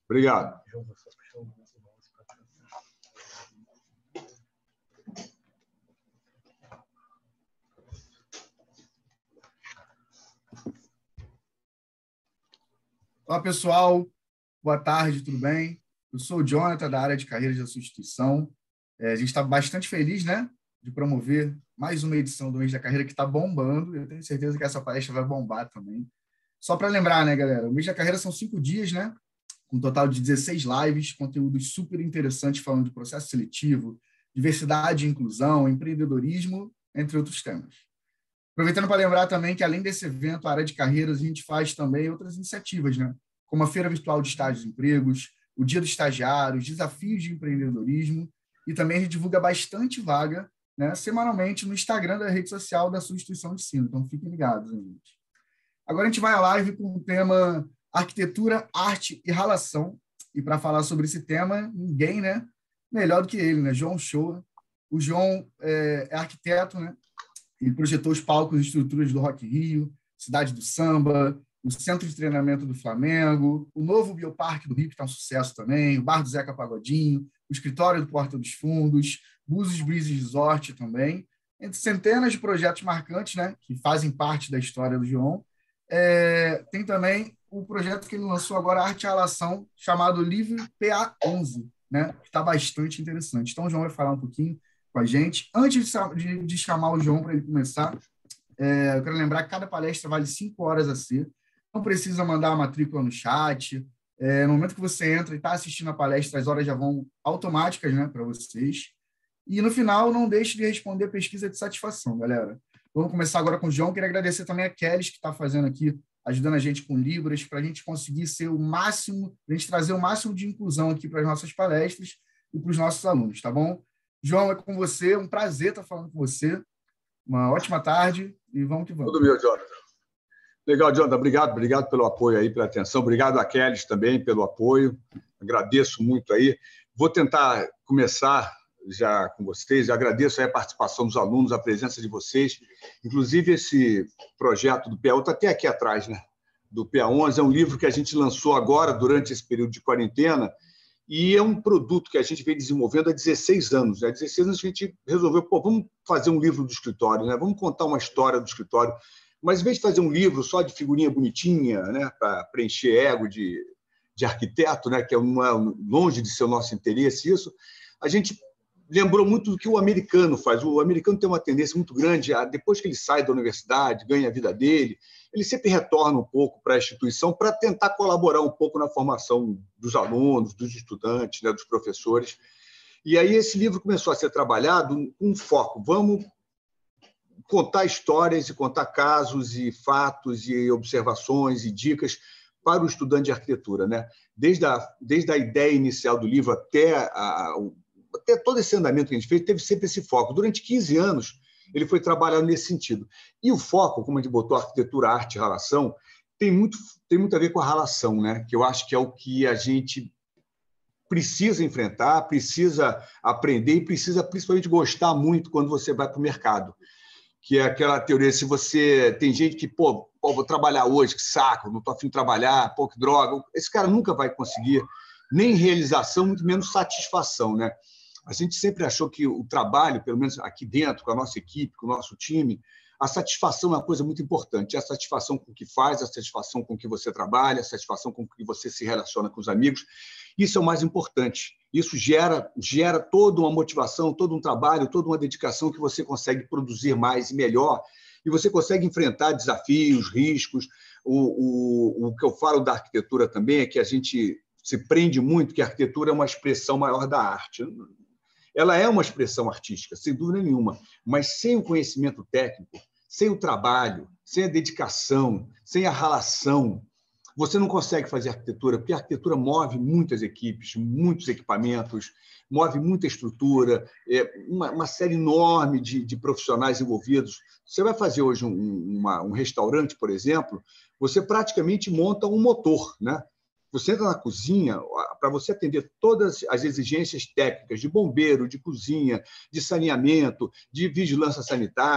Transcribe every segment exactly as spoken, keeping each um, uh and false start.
Obrigado. Olá, pessoal. Boa tarde, tudo bem? Eu sou o Jonathan, da área de carreiras da sua instituição. É, a gente está bastante feliz, né, de promover mais uma edição do Mês da Carreira que está bombando. Eu tenho certeza que essa palestra vai bombar também. Só para lembrar, né, galera? O Mês da Carreira são cinco dias, né? Com um total de dezesseis lives, conteúdos super interessantes falando de processo seletivo, diversidade e inclusão, empreendedorismo, entre outros temas. Aproveitando para lembrar também que, além desse evento, a área de carreiras, a gente faz também outras iniciativas, né? Como a Feira Virtual de Estágios e Empregos, o Dia do Estagiário, os desafios de empreendedorismo, e também a gente divulga bastante vaga, né, semanalmente no Instagram da rede social da sua instituição de ensino. Então, fiquem ligados, hein, gente. Agora a gente vai à live com o tema Arquitetura, Arte e Relação. E para falar sobre esse tema, ninguém, né, melhor do que ele, né? João Shoa. O João é, é arquiteto, né? Ele projetou os palcos e estruturas do Rock in Rio, Cidade do Samba, o Centro de Treinamento do Flamengo, o novo Bioparque do Rio, que está um sucesso também, o Bar do Zeca Pagodinho, o Escritório do Porta dos Fundos, Búzios Breeze Resort também, entre centenas de projetos marcantes, né, que fazem parte da história do João. É, tem também o projeto que ele lançou agora, Arte e Relação, chamado Livre P A onze, né, que está bastante interessante. Então, o João vai falar um pouquinho com a gente. Antes de, de chamar o João para ele começar, é, eu quero lembrar que cada palestra vale cinco horas a ser. Não precisa mandar a matrícula no chat. É, no momento que você entra e está assistindo a palestra, as horas já vão automáticas, né, para vocês. E, no final, não deixe de responder a pesquisa de satisfação, galera. Vamos começar agora com o João. Queria agradecer também a Kelly, que está fazendo aqui, ajudando a gente com Libras, para a gente conseguir ser o máximo, para a gente trazer o máximo de inclusão aqui para as nossas palestras e para os nossos alunos, tá bom? João, é com você, um prazer estar falando com você. Uma ótima tarde e vamos que vamos. Tudo meu, Jonathan. Legal, Jonathan. Obrigado, obrigado pelo apoio aí, pela atenção. Obrigado a Kelly também pelo apoio. Agradeço muito aí. Vou tentar começar já com vocês. Eu agradeço aí a participação dos alunos, a presença de vocês. Inclusive, esse projeto do P A onze está até aqui atrás, né? Do P A onze, é um livro que a gente lançou agora, durante esse período de quarentena, e é um produto que a gente vem desenvolvendo há dezesseis anos. Há dezesseis anos a gente resolveu, pô, vamos fazer um livro do escritório, né? Vamos contar uma história do escritório. Mas, em vez de fazer um livro só de figurinha bonitinha, né, para preencher ego de, de arquiteto, né, que é uma, longe de ser o nosso interesse, isso, a gente lembrou muito do que o americano faz. O americano tem uma tendência muito grande, a, depois que ele sai da universidade, ganha a vida dele, ele sempre retorna um pouco para a instituição para tentar colaborar um pouco na formação dos alunos, dos estudantes, né, dos professores. E aí esse livro começou a ser trabalhado com um foco. Vamos contar histórias e contar casos e fatos e observações e dicas para o estudante de arquitetura, né? Desde a, desde a ideia inicial do livro até, a, até todo esse andamento que a gente fez, teve sempre esse foco. Durante quinze anos, ele foi trabalhando nesse sentido. E o foco, como a gente botou arquitetura, arte e relação, tem muito, tem muito a ver com a relação, né? Que eu acho que é o que a gente precisa enfrentar, precisa aprender e precisa principalmente gostar muito quando você vai para o mercado. Que é aquela teoria, se você... Tem gente que, pô, pô vou trabalhar hoje, que saco, não estou a fim de trabalhar, pô, que droga. Esse cara nunca vai conseguir nem realização, muito menos satisfação, né? A gente sempre achou que o trabalho, pelo menos aqui dentro, com a nossa equipe, com o nosso time, a satisfação é uma coisa muito importante. A satisfação com o que faz, a satisfação com o que você trabalha, a satisfação com o que você se relaciona com os amigos. Isso é o mais importante. Isso gera, gera toda uma motivação, todo um trabalho, toda uma dedicação que você consegue produzir mais e melhor, e você consegue enfrentar desafios, riscos. O, o, o que eu falo da arquitetura também é que a gente se prende muito que a arquitetura é uma expressão maior da arte. Ela é uma expressão artística, sem dúvida nenhuma, mas sem o conhecimento técnico, sem o trabalho, sem a dedicação, sem a relação, você não consegue fazer arquitetura, porque a arquitetura move muitas equipes, muitos equipamentos, move muita estrutura, é uma, uma série enorme de, de profissionais envolvidos. Você vai fazer hoje um, uma, um restaurante, por exemplo, você praticamente monta um motor, né? Você entra na cozinha, para você atender todas as exigências técnicas de bombeiro, de cozinha, de saneamento, de vigilância sanitária,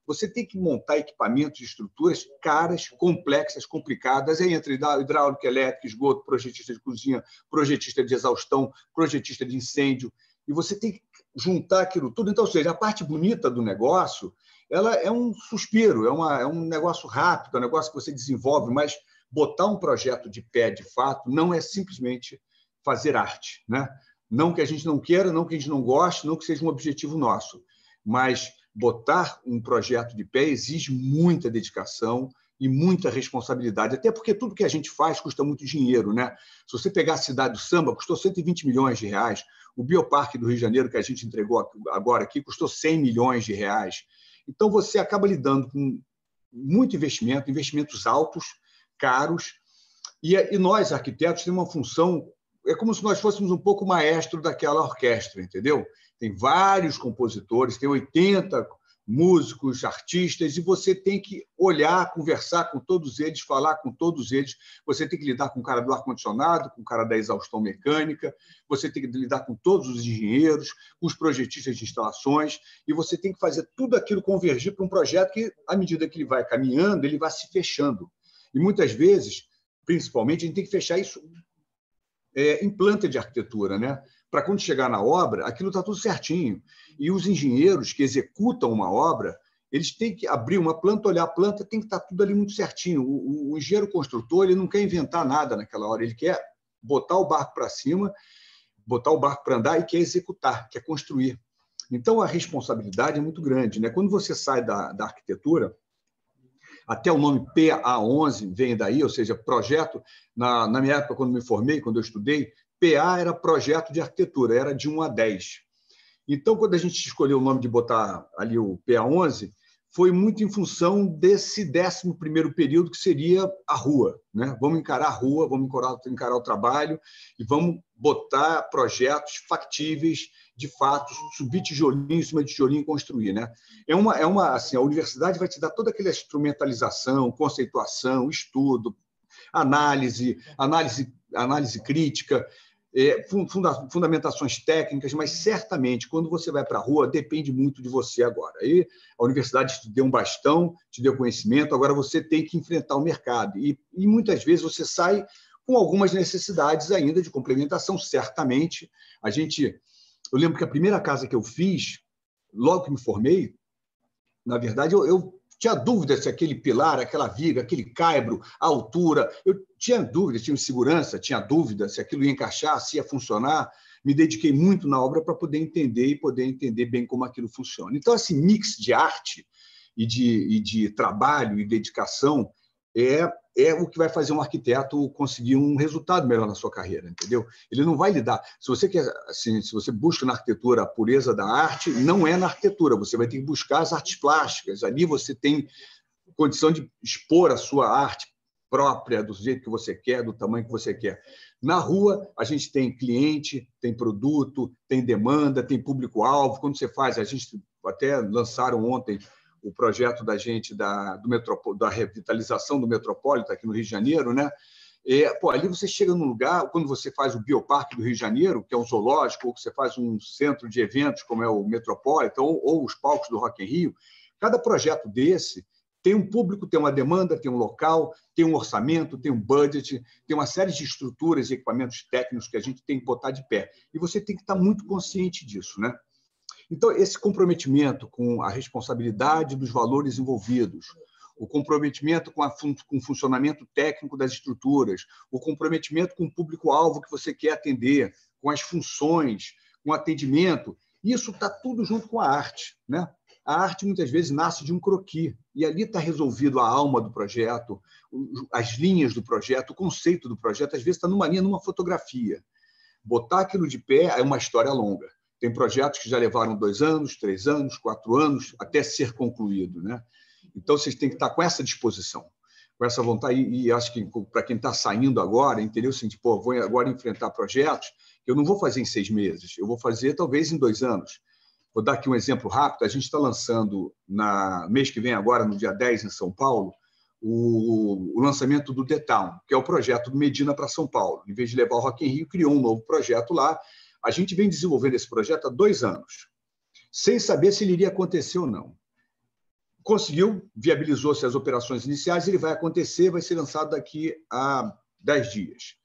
você tem que montar equipamentos e estruturas caras, complexas, complicadas, aí entra hidráulica, elétrica, esgoto, projetista de cozinha, projetista de exaustão, projetista de incêndio, e você tem que juntar aquilo tudo. Então, ou seja, a parte bonita do negócio, ela é um suspiro, é, uma, é um negócio rápido, é um negócio que você desenvolve, mas botar um projeto de pé, de fato, não é simplesmente fazer arte, né? Não que a gente não queira, não que a gente não goste, não que seja um objetivo nosso, mas botar um projeto de pé exige muita dedicação e muita responsabilidade, até porque tudo que a gente faz custa muito dinheiro, né? Se você pegar a Cidade do Samba, custou cento e vinte milhões de reais, o Bioparque do Rio de Janeiro, que a gente entregou agora aqui, custou cem milhões de reais. Então, você acaba lidando com muito investimento, investimentos altos, caros, e, e nós, arquitetos, temos uma função, é como se nós fôssemos um pouco maestro daquela orquestra, entendeu? Tem vários compositores, tem oitenta músicos, artistas, e você tem que olhar, conversar com todos eles, falar com todos eles. Você tem que lidar com o cara do ar-condicionado, com o cara da exaustão mecânica, você tem que lidar com todos os engenheiros, com os projetistas de instalações, e você tem que fazer tudo aquilo convergir para um projeto que, à medida que ele vai caminhando, ele vai se fechando. E muitas vezes, principalmente, a gente tem que fechar isso é, em planta de arquitetura, né? Para quando chegar na obra, aquilo está tudo certinho. E os engenheiros que executam uma obra, eles têm que abrir uma planta, olhar a planta, tem que estar tudo ali muito certinho. O, o, o engenheiro construtor, ele não quer inventar nada naquela hora, ele quer botar o barco para cima, botar o barco para andar e quer executar, quer construir. Então, a responsabilidade é muito grande, né? Quando você sai da, da arquitetura, até o nome P A onze vem daí, ou seja, projeto, na, na minha época, quando me formei, quando eu estudei, P A era projeto de arquitetura, era de um a dez. Então, quando a gente escolheu o nome de botar ali o P A onze, foi muito em função desse décimo primeiro período, que seria a rua, né? Vamos encarar a rua, vamos encarar, encarar o trabalho e vamos botar projetos factíveis, de fato, subir tijolinho em cima de tijolinho e construir, né? É uma, é uma, assim, a universidade vai te dar toda aquela instrumentalização, conceituação, estudo, análise, análise, análise crítica, é, funda, fundamentações técnicas, mas certamente, quando você vai para a rua, depende muito de você agora. Aí a universidade te deu um bastão, te deu conhecimento, agora você tem que enfrentar o mercado. E, e muitas vezes você sai com algumas necessidades ainda de complementação, certamente. A gente, eu lembro que a primeira casa que eu fiz, logo que me formei, na verdade, eu, eu tinha dúvida se aquele pilar, aquela viga, aquele caibro, a altura, eu tinha dúvida, tinha insegurança, tinha dúvida se aquilo ia encaixar, se ia funcionar. Me dediquei muito na obra para poder entender e poder entender bem como aquilo funciona. Então, esse mix de arte e de, e de trabalho e dedicação é, é o que vai fazer um arquiteto conseguir um resultado melhor na sua carreira, entendeu? Ele não vai lidar. Se você quer, assim, se você busca na arquitetura a pureza da arte, não é na arquitetura. Você vai ter que buscar as artes plásticas. Ali você tem condição de expor a sua arte própria, do jeito que você quer, do tamanho que você quer. Na rua, a gente tem cliente, tem produto, tem demanda, tem público-alvo. Quando você faz, a gente até lançaram ontem o projeto da gente da, do Metropó- da revitalização do Metropolitan aqui no Rio de Janeiro, né? É, pô, ali você chega num lugar, quando você faz o Bioparque do Rio de Janeiro, que é um zoológico, ou que você faz um centro de eventos, como é o Metropolitan, ou, ou os palcos do Rock in Rio, cada projeto desse tem um público, tem uma demanda, tem um local, tem um orçamento, tem um budget, tem uma série de estruturas e equipamentos técnicos que a gente tem que botar de pé. E você tem que estar muito consciente disso, né? Então, esse comprometimento com a responsabilidade dos valores envolvidos, o comprometimento com, a, com o funcionamento técnico das estruturas, o comprometimento com o público-alvo que você quer atender, com as funções, com o atendimento, isso está tudo junto com a arte, né? A arte, muitas vezes, nasce de um croquis, e ali está resolvido a alma do projeto, as linhas do projeto, o conceito do projeto, às vezes está numa linha, numa fotografia. Botar aquilo de pé é uma história longa. Tem projetos que já levaram dois anos, três anos, quatro anos, até ser concluído, né? Então, vocês têm que estar com essa disposição, com essa vontade. E, e acho que, para quem está saindo agora, entendeu? Assim, tipo, pô, vou agora enfrentar projetos que eu não vou fazer em seis meses, eu vou fazer talvez em dois anos. Vou dar aqui um exemplo rápido. A gente está lançando, no mês que vem agora, no dia dez, em São Paulo, o, o lançamento do The Town, que é o projeto do Medina para São Paulo. Em vez de levar o Rock in Rio, criou um novo projeto lá. A gente vem desenvolvendo esse projeto há dois anos, sem saber se ele iria acontecer ou não. conseguiu, viabilizou-se as operações iniciais, ele vai acontecer, vai ser lançado daqui a dez dias.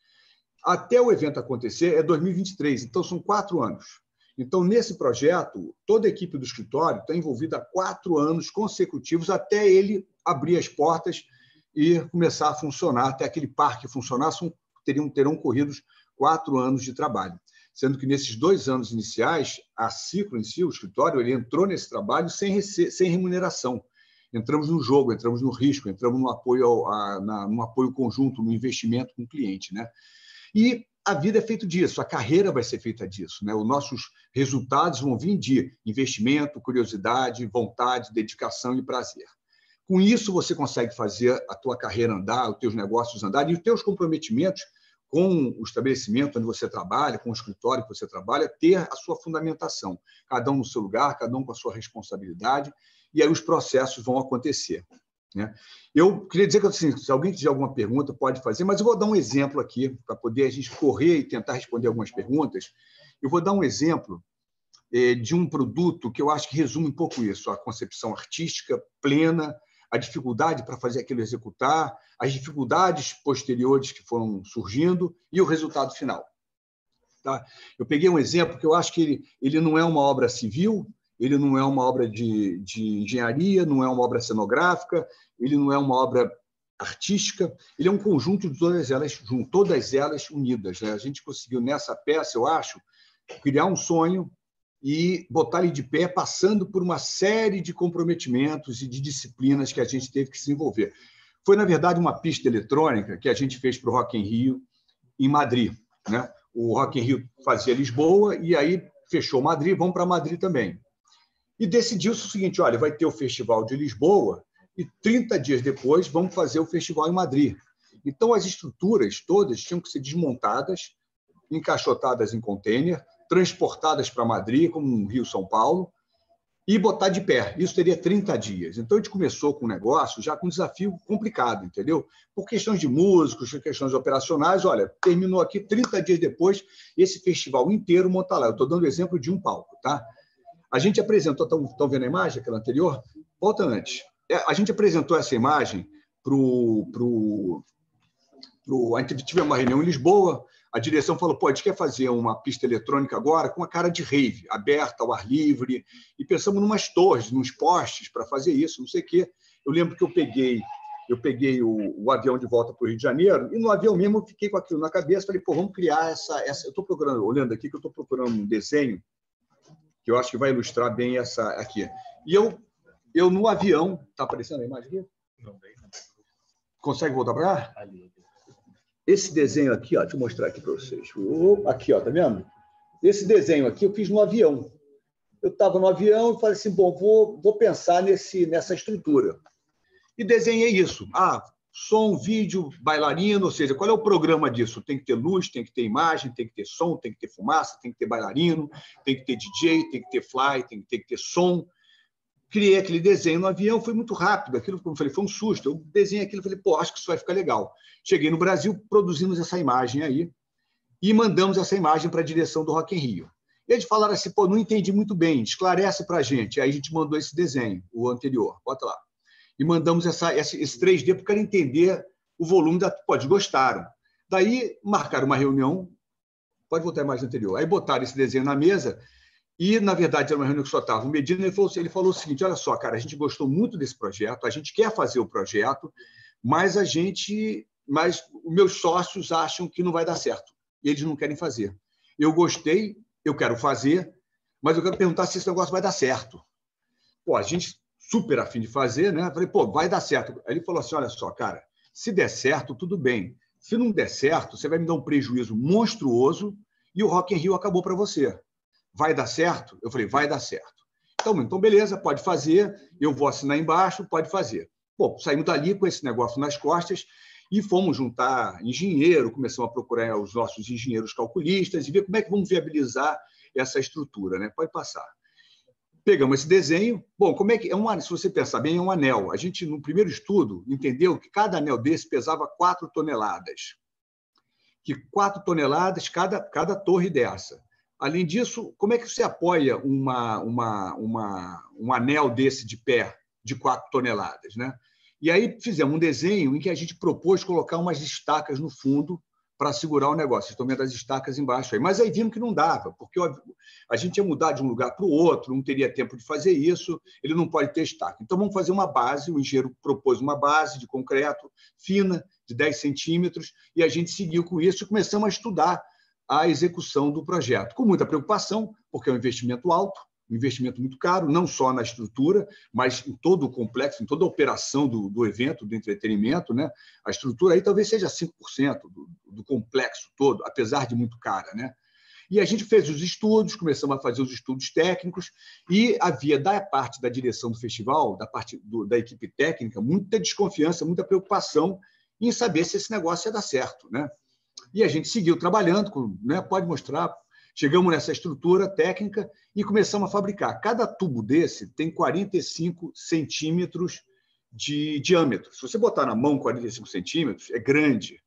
Até o evento acontecer é dois mil e vinte e três, então são quatro anos. Então, nesse projeto, toda a equipe do escritório está envolvida há quatro anos consecutivos até ele abrir as portas e começar a funcionar, até aquele parque funcionar, são, teriam, terão corridos quatro anos de trabalho. Sendo que nesses dois anos iniciais, a Ciclo em si, o escritório, ele entrou nesse trabalho sem, rece- sem remuneração. Entramos no jogo, entramos no risco, entramos no apoio, ao, a, na, no apoio conjunto, no investimento com o cliente, né? E a vida é feita disso, a carreira vai ser feita disso, né? Os nossos resultados vão vir de investimento, curiosidade, vontade, dedicação e prazer. Com isso, você consegue fazer a tua carreira andar, os teus negócios andarem e os teus comprometimentos com o estabelecimento onde você trabalha, com o escritório que você trabalha, ter a sua fundamentação. Cada um no seu lugar, cada um com a sua responsabilidade, e aí os processos vão acontecer, né? Eu queria dizer que, assim, se alguém tiver alguma pergunta, pode fazer, mas eu vou dar um exemplo aqui, para poder a gente correr e tentar responder algumas perguntas. Eu vou dar um exemplo eh, de um produto que eu acho que resume um pouco isso, a concepção artística plena, a dificuldade para fazer aquilo executar, as dificuldades posteriores que foram surgindo e o resultado final. Tá? Eu peguei um exemplo que eu acho que ele, ele não é uma obra civil, ele não é uma obra de, de engenharia, não é uma obra cenográfica, ele não é uma obra artística, ele é um conjunto de todas elas, todas elas unidas, né? A gente conseguiu, nessa peça, eu acho, criar um sonho e botar ele de pé, passando por uma série de comprometimentos e de disciplinas que a gente teve que se envolver. Foi, na verdade, uma pista eletrônica que a gente fez para o Rock in Rio, em Madrid, né? O Rock in Rio fazia Lisboa e aí fechou Madrid, vamos para Madrid também. E decidiu-se o seguinte, olha, vai ter o Festival de Lisboa e trinta dias depois vamos fazer o Festival em Madrid. Então, as estruturas todas tinham que ser desmontadas, encaixotadas em container, transportadas para Madrid, como um Rio-São Paulo, e botar de pé. Isso teria trinta dias. Então, a gente começou com um negócio já com um desafio complicado, entendeu? Por questões de músicos, por questões operacionais, olha, terminou aqui trinta dias depois, esse festival inteiro monta lá. Eu estou dando exemplo de um palco, tá? A gente apresentou, estão vendo a imagem, aquela anterior? Volta antes. A gente apresentou essa imagem para o... Pro, pro, a gente tive uma reunião em Lisboa, a direção falou, pô, a gente quer fazer uma pista eletrônica agora com a cara de rave, aberta, ao ar livre, e pensamos em umas torres, nos postes para fazer isso, não sei o quê. Eu lembro que eu peguei, eu peguei o, o avião de volta para o Rio de Janeiro, e no avião mesmo eu fiquei com aquilo na cabeça, falei, pô, vamos criar essa... essa... Eu estou procurando, olhando aqui, que eu estou procurando um desenho que eu acho que vai ilustrar bem essa aqui. E eu, eu no avião... Está aparecendo a imagem aqui? Não, bem. Consegue voltar para lá? Ali. Esse desenho aqui, ó, deixa eu mostrar aqui para vocês. Aqui, ó, tá vendo? Esse desenho aqui eu fiz no avião. Eu estava no avião e falei assim, bom, vou, vou pensar nesse, nessa estrutura. E desenhei isso. Ah, som, vídeo, bailarino, ou seja, qual é o programa disso? Tem que ter luz, tem que ter imagem, tem que ter som, tem que ter fumaça, tem que ter bailarino, tem que ter D J, tem que ter fly, tem que ter, que ter som. Criei aquele desenho no avião, foi muito rápido. Aquilo, como eu falei, foi um susto. Eu desenhei aquilo e falei, pô, acho que isso vai ficar legal. Cheguei no Brasil, produzimos essa imagem aí e mandamos essa imagem para a direção do Rock in Rio. E eles falaram assim, pô, não entendi muito bem, esclarece para a gente. Aí a gente mandou esse desenho, o anterior, bota lá. E mandamos essa, esse três D para o cara entender o volume da... Pô, eles gostaram. Daí marcaram uma reunião, pode voltar a imagem anterior. Aí botaram esse desenho na mesa e, na verdade, era uma reunião que só estava o Medina, ele falou, ele falou o seguinte, olha só, cara, a gente gostou muito desse projeto, a gente quer fazer o projeto, mas a gente... Mas os meus sócios acham que não vai dar certo. E eles não querem fazer. Eu gostei, eu quero fazer, mas eu quero perguntar se esse negócio vai dar certo. Pô, a gente super afim de fazer, né? Falei, pô, vai dar certo. Aí ele falou assim, olha só, cara, se der certo, tudo bem. Se não der certo, você vai me dar um prejuízo monstruoso e o Rock in Rio acabou para você. Vai dar certo? Eu falei, vai dar certo. Então, então, beleza, pode fazer, eu vou assinar embaixo, pode fazer. Bom, saímos dali com esse negócio nas costas e fomos juntar engenheiro, começamos a procurar os nossos engenheiros calculistas e ver como é que vamos viabilizar essa estrutura, né? Pode passar. Pegamos esse desenho. Bom, como é que é um, se você pensar bem, é um anel. A gente, no primeiro estudo, entendeu que cada anel desse pesava quatro toneladas. Que quatro toneladas cada, cada torre dessa. Além disso, como é que você apoia uma, uma, uma, um anel desse de pé, de quatro toneladas, né? E aí fizemos um desenho em que a gente propôs colocar umas estacas no fundo para segurar o negócio. Vocês estão vendo as estacas embaixo aí. Mas aí vimos que não dava, porque a gente ia mudar de um lugar para o outro, não teria tempo de fazer isso, ele não pode ter estaca. Então, vamos fazer uma base, o engenheiro propôs uma base de concreto fina, de dez centímetros, e a gente seguiu com isso e começamos a estudar a execução do projeto, com muita preocupação, porque é um investimento alto, um investimento muito caro, não só na estrutura, mas em todo o complexo, em toda a operação do, do evento, do entretenimento, né? A estrutura aí talvez seja cinco por cento do, do complexo todo, apesar de muito cara, né? E a gente fez os estudos, começamos a fazer os estudos técnicos, e havia, da parte da direção do festival, da parte do, da equipe técnica, muita desconfiança, muita preocupação em saber se esse negócio ia dar certo, né? E a gente seguiu trabalhando, com, né? Pode mostrar. Chegamos nessa estrutura técnica e começamos a fabricar. Cada tubo desse tem quarenta e cinco centímetros de diâmetro. Se você botar na mão quarenta e cinco centímetros, é grande,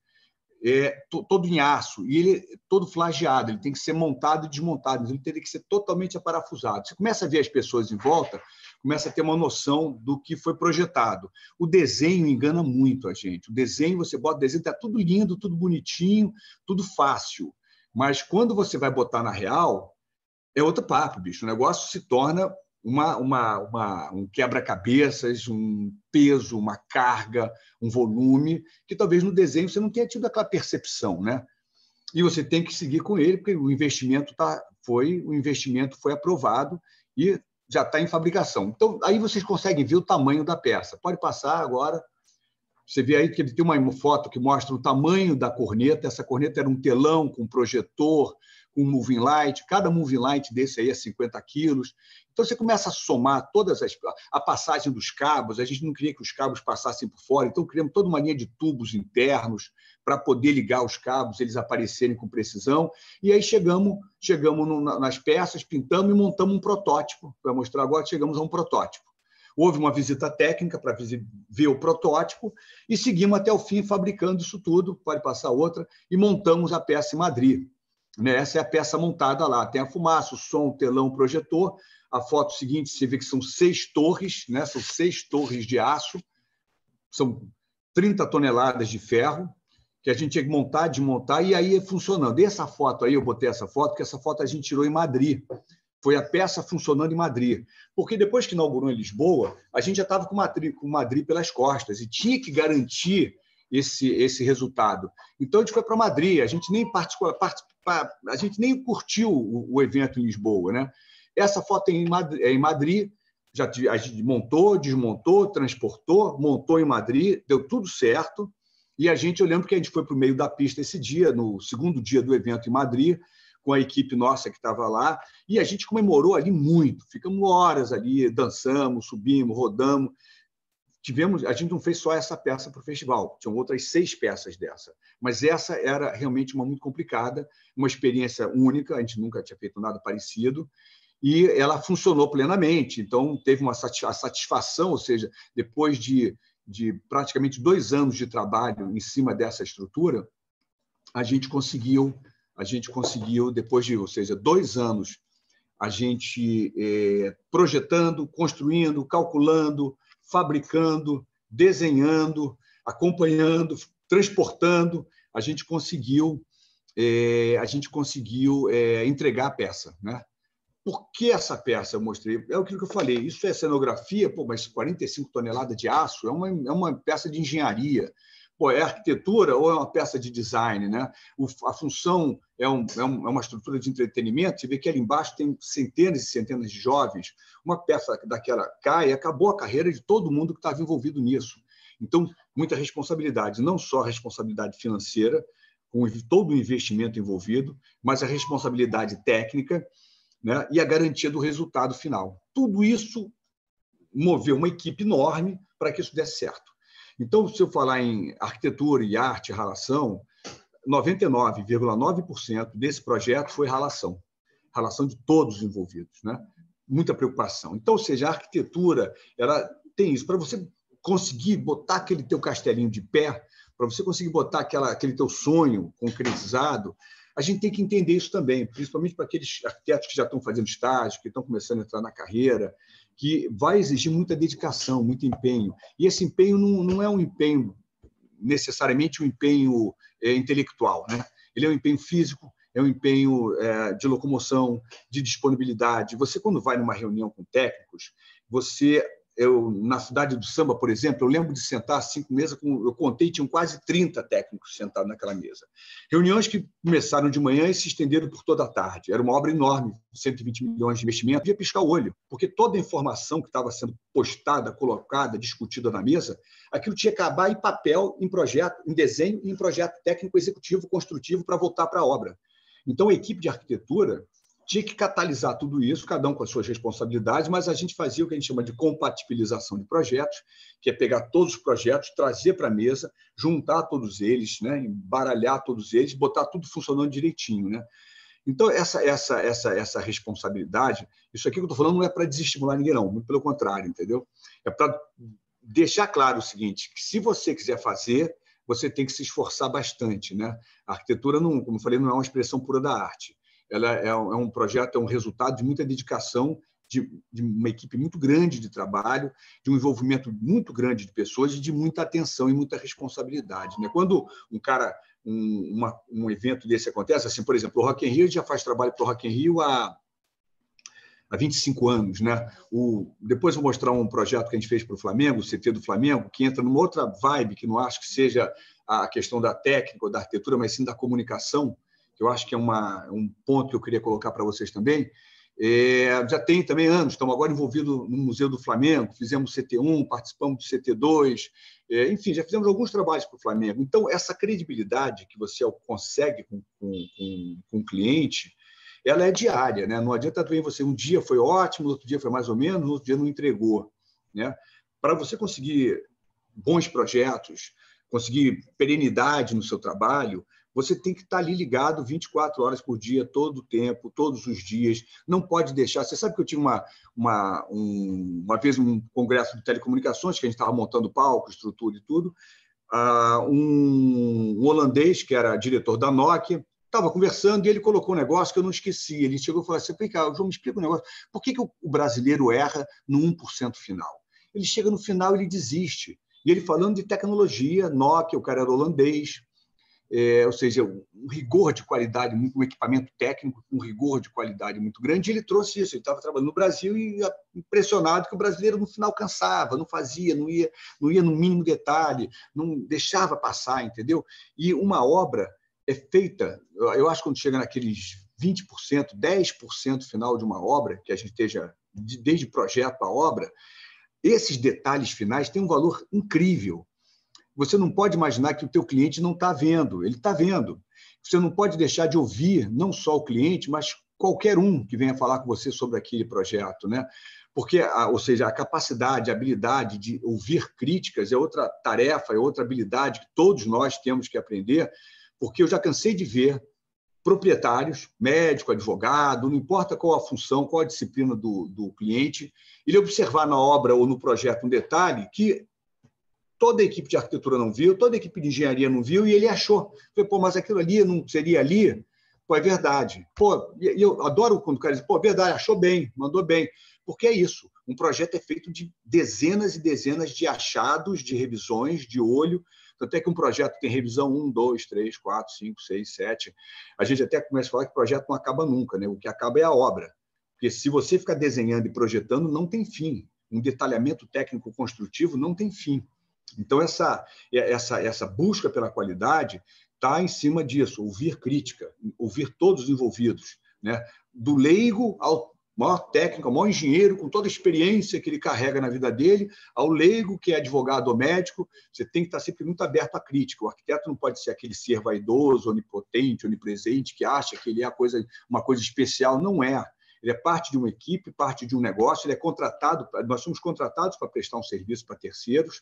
é todo em aço, e ele é todo flageado, ele tem que ser montado e desmontado, ele teria que ser totalmente aparafusado. Você começa a ver as pessoas em volta, começa a ter uma noção do que foi projetado. O desenho engana muito a gente. O desenho, você bota o desenho, está tudo lindo, tudo bonitinho, tudo fácil. Mas quando você vai botar na real, é outro papo, bicho. O negócio se torna uma, uma, uma, um quebra-cabeças, um peso, uma carga, um volume, que talvez no desenho você não tenha tido aquela percepção, né? E você tem que seguir com ele, porque o investimento tá, foi, o investimento foi aprovado e já está em fabricação. Então, aí vocês conseguem ver o tamanho da peça. Pode passar agora. Você vê aí que ele tem uma foto que mostra o tamanho da corneta. Essa corneta era um telão com projetor, com moving light. Cada moving light desse aí é cinquenta quilos. Então, você começa a somar todas as... A passagem dos cabos, a gente não queria que os cabos passassem por fora, então criamos toda uma linha de tubos internos para poder ligar os cabos, eles aparecerem com precisão. E aí chegamos, chegamos no, nas peças, pintamos e montamos um protótipo. Para mostrar agora, chegamos a um protótipo. Houve uma visita técnica para ver o protótipo e seguimos até o fim fabricando isso tudo, pode passar outra, e montamos a peça em Madrid. Essa é a peça montada lá. Tem a fumaça, o som, o telão, o projetor. A foto seguinte, você vê que são seis torres, né? São seis torres de aço, são trinta toneladas de ferro, que a gente tinha que montar, desmontar, e aí funcionando. E essa foto aí, eu botei essa foto, porque essa foto a gente tirou em Madrid. Foi a peça funcionando em Madrid. Porque depois que inaugurou em Lisboa, a gente já estava com Madrid, com Madrid pelas costas e tinha que garantir esse, esse resultado. Então, a gente foi para Madrid, a gente nem participou, a gente nem curtiu o, o evento em Lisboa, né? Essa foto é em Madrid, é em Madrid, já a gente montou, desmontou, transportou, montou em Madrid, deu tudo certo. E a gente, eu lembro que a gente foi para o meio da pista esse dia, no segundo dia do evento em Madrid, com a equipe nossa que estava lá, e a gente comemorou ali muito. Ficamos horas ali, dançamos, subimos, rodamos. Tivemos, a gente não fez só essa peça para o festival, tinham outras seis peças dessa, mas essa era realmente uma muito complicada, uma experiência única, a gente nunca tinha feito nada parecido, e ela funcionou plenamente. Então, teve uma satisfação, ou seja, depois de, de praticamente dois anos de trabalho em cima dessa estrutura, a gente conseguiu a gente conseguiu, depois de, ou seja, dois anos, a gente é, projetando, construindo, calculando, fabricando, desenhando, acompanhando, transportando, a gente conseguiu, é, a gente conseguiu é, entregar a peça, né? Por que essa peça eu mostrei? É aquilo que eu falei, isso é cenografia, pô, mas quarenta e cinco toneladas de aço é uma, é uma peça de engenharia. Pô, é arquitetura ou é uma peça de design, né? O, a função é, um, é, um, é uma estrutura de entretenimento. Você vê que ali embaixo tem centenas e centenas de jovens. Uma peça daquela cai e acabou a carreira de todo mundo que estava envolvido nisso. Então, muita responsabilidade, não só a responsabilidade financeira, com todo o investimento envolvido, mas a responsabilidade técnica, né? E a garantia do resultado final. Tudo isso moveu uma equipe enorme para que isso desse certo. Então, se eu falar em arquitetura e arte, relação, noventa e nove vírgula nove por cento desse projeto foi relação, relação de todos os envolvidos, né? Muita preocupação. Então, ou seja, a arquitetura, ela tem isso. Para você conseguir botar aquele teu castelinho de pé, para você conseguir botar aquela, aquele teu sonho concretizado, a gente tem que entender isso também, principalmente para aqueles arquitetos que já estão fazendo estágio, que estão começando a entrar na carreira, que vai exigir muita dedicação, muito empenho. E esse empenho não, não é um empenho, necessariamente um empenho é, intelectual, né? Ele é um empenho físico, é um empenho é, de locomoção, de disponibilidade. Você, quando vai numa reunião com técnicos, você... Eu, na cidade do samba, por exemplo, eu lembro de sentar cinco mesas, com, eu contei, tinham quase trinta técnicos sentados naquela mesa. Reuniões que começaram de manhã e se estenderam por toda a tarde. Era uma obra enorme, cento e vinte milhões de investimento. Eu podia piscar o olho, porque toda a informação que estava sendo postada, colocada, discutida na mesa, aquilo tinha que acabar em papel, em projeto, em desenho e em projeto técnico, executivo, construtivo, para voltar para a obra. Então, a equipe de arquitetura tinha que catalisar tudo isso, cada um com as suas responsabilidades, mas a gente fazia o que a gente chama de compatibilização de projetos, que é pegar todos os projetos, trazer para a mesa, juntar todos eles, né, embaralhar todos eles, botar tudo funcionando direitinho, né? Então, essa, essa, essa, essa responsabilidade, isso aqui que eu estou falando não é para desestimular ninguém, não, muito pelo contrário, entendeu? É para deixar claro o seguinte, que se você quiser fazer, você tem que se esforçar bastante, né? A arquitetura, não, como eu falei, não é uma expressão pura da arte. Ela é um projeto, é um resultado de muita dedicação, de, de uma equipe muito grande de trabalho, de um envolvimento muito grande de pessoas e de muita atenção e muita responsabilidade, né? Quando um cara, um, uma, um evento desse acontece, assim, por exemplo, o Rock in Rio já faz trabalho para o Rock in Rio há, há vinte e cinco anos, né? O, depois vou mostrar um projeto que a gente fez para o Flamengo, o C T do Flamengo, que entra numa outra vibe, que não acho que seja a questão da técnica ou da arquitetura, mas sim da comunicação, que eu acho que é uma, um ponto que eu queria colocar para vocês também. É, já tem também anos, estamos agora envolvidos no Museu do Flamengo, fizemos C T um, participamos do C T dois, é, enfim, já fizemos alguns trabalhos para o Flamengo. Então, essa credibilidade que você consegue com, com, com, com o cliente, ela é diária, né? Não adianta também você, um dia foi ótimo, outro dia foi mais ou menos, outro dia não entregou, né? Para você conseguir bons projetos, conseguir perenidade no seu trabalho, você tem que estar ali ligado vinte e quatro horas por dia, todo o tempo, todos os dias. Não pode deixar... Você sabe que eu tinha uma, uma, um, uma vez um congresso de telecomunicações, que a gente estava montando palco, estrutura e tudo, uh, um, um holandês, que era diretor da Nokia, estava conversando e ele colocou um negócio que eu não esqueci. Ele chegou e falou assim, cara, João, me explica um negócio. Por que, que o brasileiro erra no um por cento final? Ele chega no final e ele desiste. E ele falando de tecnologia, Nokia, o cara era holandês, É, ou seja, um rigor de qualidade, um equipamento técnico, um rigor de qualidade muito grande, e ele trouxe isso. Ele estava trabalhando no Brasil e impressionado que o brasileiro no final cansava, não fazia, não ia, não ia no mínimo detalhe, não deixava passar, entendeu? E uma obra é feita, eu acho que quando chega naqueles vinte por cento, dez por cento final de uma obra, que a gente esteja desde projeto à obra, esses detalhes finais têm um valor incrível. Você não pode imaginar que o teu cliente não está vendo, ele está vendo. Você não pode deixar de ouvir não só o cliente, mas qualquer um que venha falar com você sobre aquele projeto, né? Porque, ou seja, a capacidade, a habilidade de ouvir críticas é outra tarefa, é outra habilidade que todos nós temos que aprender, porque eu já cansei de ver proprietários, médico, advogado, não importa qual a função, qual a disciplina do, do cliente, ele observar na obra ou no projeto um detalhe que toda a equipe de arquitetura não viu, toda a equipe de engenharia não viu, e ele achou. Falei, pô, mas aquilo ali não seria ali? Pô, é verdade. Pô, e eu adoro quando o cara diz, pô, é verdade, achou bem, mandou bem. Porque é isso, um projeto é feito de dezenas e dezenas de achados, de revisões, de olho, tanto é que um projeto tem revisão um, dois, três, quatro, cinco, seis, sete. A gente até começa a falar que o projeto não acaba nunca, né? O que acaba é a obra. Porque se você ficar desenhando e projetando, não tem fim. Um detalhamento técnico construtivo não tem fim. Então, essa, essa, essa busca pela qualidade está em cima disso, ouvir crítica, ouvir todos os envolvidos, né? Do leigo ao maior técnico, ao maior engenheiro, com toda a experiência que ele carrega na vida dele, ao leigo que é advogado ou médico, você tem que estar sempre muito aberto à crítica. O arquiteto não pode ser aquele ser vaidoso, onipotente, onipresente, que acha que ele é coisa, uma coisa especial. Não é. Ele é parte de uma equipe, parte de um negócio, ele é contratado, nós somos contratados para prestar um serviço para terceiros,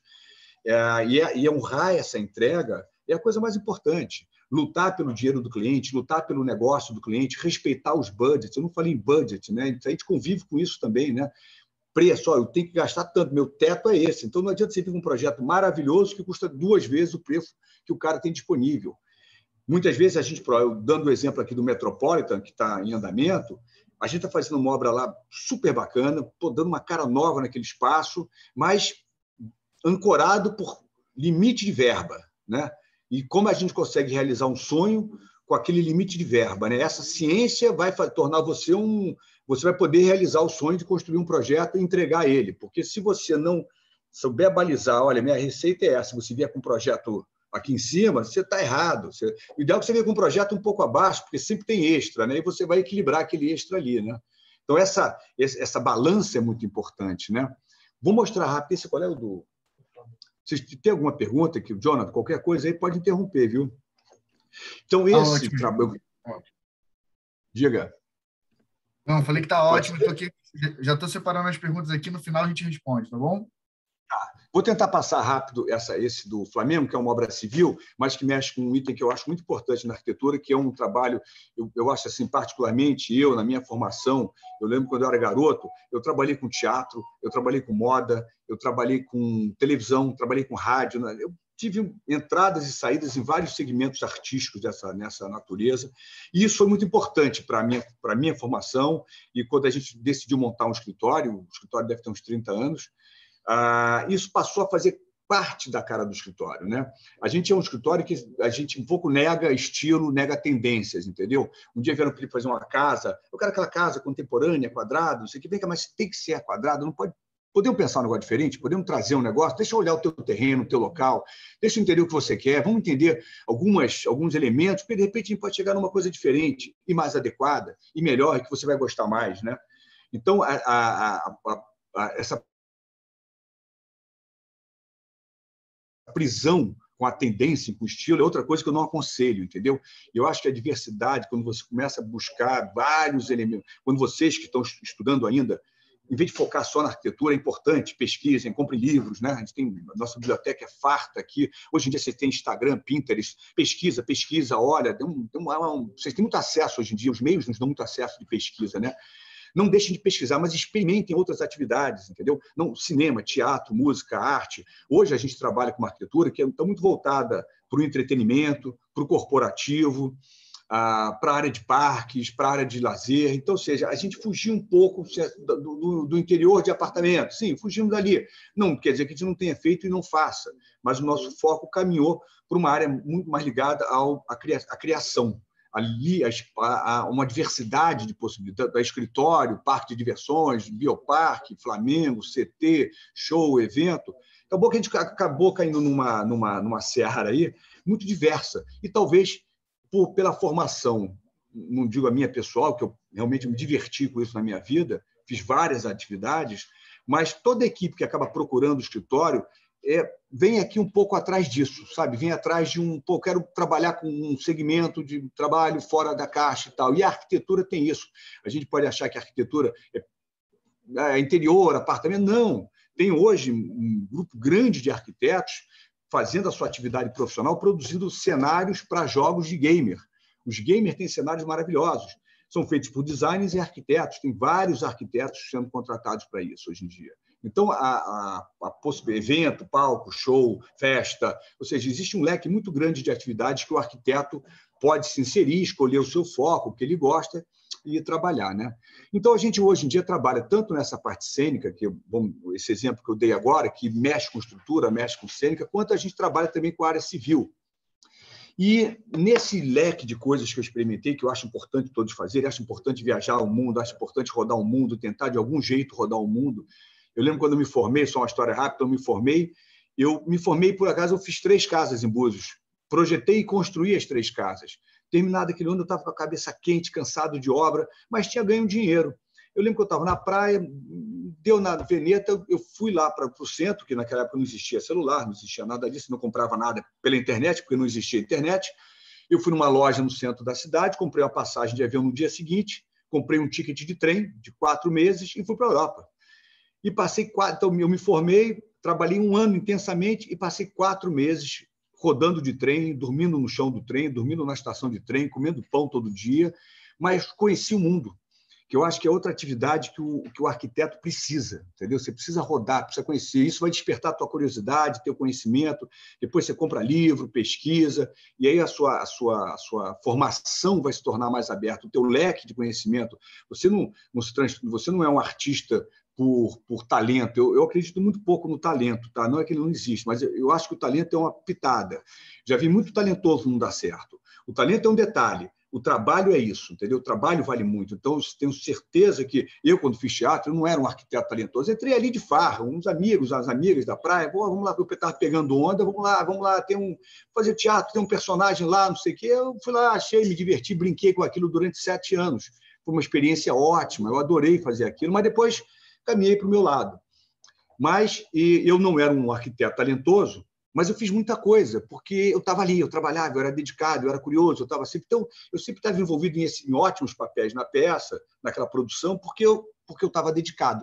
É, e, é, e honrar essa entrega é a coisa mais importante. Lutar pelo dinheiro do cliente, lutar pelo negócio do cliente, respeitar os budgets. Eu não falei em budget, né? A gente convive com isso também, né? Preço, ó, eu tenho que gastar tanto, meu teto é esse. Então não adianta você vir com um projeto maravilhoso que custa duas vezes o preço que o cara tem disponível. Muitas vezes, a gente, eu dando o exemplo aqui do Metropolitan, que está em andamento, a gente está fazendo uma obra lá super bacana, estou dando uma cara nova naquele espaço, mas ancorado por limite de verba, né? E como a gente consegue realizar um sonho com aquele limite de verba, né? Essa ciência vai tornar você um... Você vai poder realizar o sonho de construir um projeto e entregar ele, porque se você não souber balizar, olha, minha receita é essa, você vier com um projeto aqui em cima, você está errado. Você... O ideal é que você venha com um projeto um pouco abaixo, porque sempre tem extra, né? E você vai equilibrar aquele extra ali, né? Então, essa, essa balança é muito importante, né? Vou mostrar rápido esse, qual é o do... Vocês têm alguma pergunta aqui, Jonathan? Qualquer coisa aí pode interromper, viu? Então, esse ah, trabalho... Diga. Não, falei que está ótimo. Tô aqui, já estou separando as perguntas aqui, no final a gente responde, tá bom? Tá. Vou tentar passar rápido essa, esse do Flamengo, que é uma obra civil, mas que mexe com um item que eu acho muito importante na arquitetura, que é um trabalho, eu, eu acho assim, particularmente eu, na minha formação, eu lembro quando eu era garoto, eu trabalhei com teatro, eu trabalhei com moda, eu trabalhei com televisão, trabalhei com rádio, né? Eu tive entradas e saídas em vários segmentos artísticos dessa, nessa natureza, e isso foi muito importante para a minha, para a minha formação, e quando a gente decidiu montar um escritório, o escritório deve ter uns trinta anos, Ah, isso passou a fazer parte da cara do escritório, né? A gente é um escritório que a gente um pouco nega estilo, nega tendências, entendeu? Um dia vieram pedir fazer uma casa, eu quero aquela casa contemporânea, quadrada, não sei o que, vem cá, mas tem que ser quadrado, não pode. Podemos pensar um negócio diferente? Podemos trazer um negócio? Deixa eu olhar o teu terreno, o teu local, deixa eu entender o que você quer, vamos entender algumas, alguns elementos, porque de repente a gente pode chegar numa coisa diferente e mais adequada e melhor, e que você vai gostar mais, né? Então, a, a, a, a, essa prisão com a tendência, com o estilo, é outra coisa que eu não aconselho, entendeu? Eu acho que a diversidade, quando você começa a buscar vários elementos, quando vocês que estão estudando ainda, em vez de focar só na arquitetura, é importante, pesquisem, comprem livros, né? A gente tem, a nossa biblioteca é farta aqui. Hoje em dia você tem Instagram, Pinterest, pesquisa, pesquisa, olha, tem um, tem uma, um, vocês têm muito acesso hoje em dia, os meios nos dão muito acesso de pesquisa, né? Não deixem de pesquisar, mas experimentem outras atividades, entendeu? Não, cinema, teatro, música, arte. Hoje a gente trabalha com uma arquitetura que está muito voltada para o entretenimento, para o corporativo, ah, para a área de parques, para a área de lazer. Então, ou seja, a gente fugiu um pouco do, do, do interior de apartamento. Sim, fugimos dali. Não quer dizer que a gente não tenha feito e não faça, mas o nosso foco caminhou para uma área muito mais ligada ao, à, cria, à criação. Ali há uma diversidade de possibilidades, da escritório, parque de diversões, bioparque, Flamengo, C T, show, evento. Acabou que a gente acabou caindo numa, numa, numa seara aí muito diversa. E talvez por, pela formação, não digo a minha pessoal, que eu realmente me diverti com isso na minha vida, fiz várias atividades, mas toda equipe que acaba procurando o escritório É, vem aqui um pouco atrás disso, sabe? Vem atrás de um, pô, quero trabalhar com um segmento de trabalho fora da caixa e tal. E a arquitetura tem isso. A gente pode achar que a arquitetura é, é interior, apartamento. Não. Tem hoje um grupo grande de arquitetos fazendo a sua atividade profissional, produzindo cenários para jogos de gamer. Os gamers têm cenários maravilhosos. São feitos por designers e arquitetos. Tem vários arquitetos sendo contratados para isso hoje em dia. Então, a, a, a evento, palco, show, festa, ou seja, existe um leque muito grande de atividades que o arquiteto pode se inserir, escolher o seu foco, o que ele gosta e trabalhar, né? Então, a gente hoje em dia trabalha tanto nessa parte cênica, que bom, esse exemplo que eu dei agora, que mexe com estrutura, mexe com cênica, quanto a gente trabalha também com a área civil. E nesse leque de coisas que eu experimentei, que eu acho importante todos fazerem, acho importante viajar ao mundo, acho importante rodar o mundo, tentar de algum jeito rodar o mundo. Eu lembro quando eu me formei, só uma história rápida, eu me formei, eu me formei, por acaso, eu fiz três casas em Búzios, projetei e construí as três casas. Terminado aquele ano, eu estava com a cabeça quente, cansado de obra, mas tinha ganho dinheiro. Eu lembro que eu estava na praia, deu na Veneta, eu fui lá para o centro, que naquela época não existia celular, não existia nada disso, não comprava nada pela internet, porque não existia internet. Eu fui numa loja no centro da cidade, comprei uma passagem de avião no dia seguinte, comprei um ticket de trem de quatro meses e fui para a Europa. E passei quatro, então eu me formei, trabalhei um ano intensamente e passei quatro meses rodando de trem, dormindo no chão do trem, dormindo na estação de trem, comendo pão todo dia, mas conheci o mundo. que eu acho que é outra atividade que o, que o arquiteto precisa, entendeu? Você precisa rodar, precisa conhecer. Isso vai despertar a tua curiosidade, teu conhecimento. Depois você compra livro, pesquisa, e aí a sua, a sua, a sua formação vai se tornar mais aberta, o teu leque de conhecimento. Você não, não, se trans, você não é um artista por, por talento. Eu, eu acredito muito pouco no talento, tá? Não é que ele não existe, mas eu, eu acho que o talento é uma pitada. Já vi muito talentoso não dar certo. O talento é um detalhe. O trabalho é isso, entendeu? O trabalho vale muito. Então, eu tenho certeza que eu, quando fiz teatro, eu não era um arquiteto talentoso. Entrei ali de farra, uns amigos, as amigas da praia, pô, vamos lá, eu estava pegando onda, vamos lá, vamos lá, tem um, fazer teatro, tem um personagem lá, não sei o quê. Eu fui lá, achei, me diverti, brinquei com aquilo durante sete anos. Foi uma experiência ótima, eu adorei fazer aquilo, mas depois caminhei para o meu lado. Mas e eu não era um arquiteto talentoso, mas eu fiz muita coisa, porque eu estava ali, eu trabalhava, eu era dedicado, eu era curioso, eu estava sempre... Então, eu sempre estava envolvido em, esse, em ótimos papéis na peça, naquela produção, porque eu porque eu estava dedicado.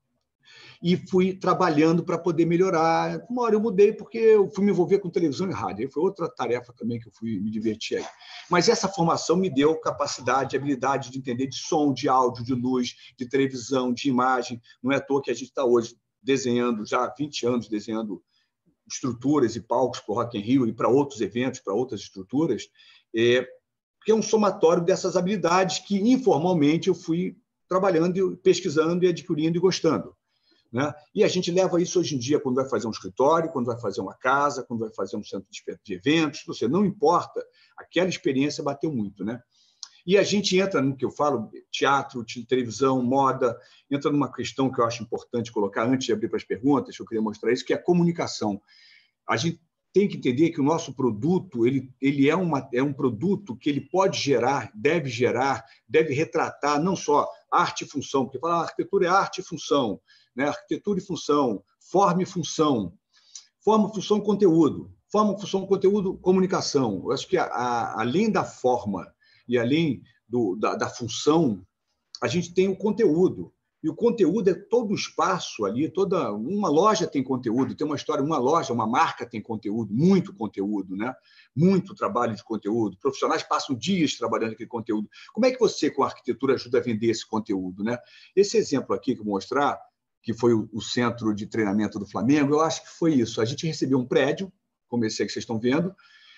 E fui trabalhando para poder melhorar. Uma hora eu mudei, porque eu fui me envolver com televisão e rádio. Aí foi outra tarefa também que eu fui me divertir aí. Mas essa formação me deu capacidade, habilidade de entender de som, de áudio, de luz, de televisão, de imagem. Não é à toa que a gente está hoje desenhando, já há vinte anos, desenhando estruturas e palcos para o Rock in Rio e para outros eventos, para outras estruturas, é, que é um somatório dessas habilidades que, informalmente, eu fui trabalhando, pesquisando e adquirindo e gostando. Né? E a gente leva isso hoje em dia quando vai fazer um escritório, quando vai fazer uma casa, quando vai fazer um centro de eventos, você não importa, aquela experiência bateu muito. Né? E a gente entra no que eu falo, teatro, televisão, moda, entra numa questão que eu acho importante colocar antes de abrir para as perguntas, que eu queria mostrar isso, que é a comunicação. A gente tem que entender que o nosso produto ele, ele é, uma, é um produto que ele pode gerar, deve gerar, deve retratar não só arte e função, porque fala, ah, arquitetura é arte e função, né? Arquitetura e função, forma e função, forma, função e conteúdo, forma, função, conteúdo, comunicação. Eu acho que, a, a, além da forma e além do, da, da função, a gente tem o conteúdo. E o conteúdo é todo o espaço ali, toda uma loja tem conteúdo, tem uma história, uma loja, uma marca tem conteúdo, muito conteúdo, né? Muito trabalho de conteúdo. Profissionais passam dias trabalhando aquele conteúdo. Como é que você, com a arquitetura, ajuda a vender esse conteúdo, né? Esse exemplo aqui que eu vou mostrar, que foi o, o centro de treinamento do Flamengo, eu acho que foi isso. A gente recebeu um prédio, como esse aí que vocês estão vendo,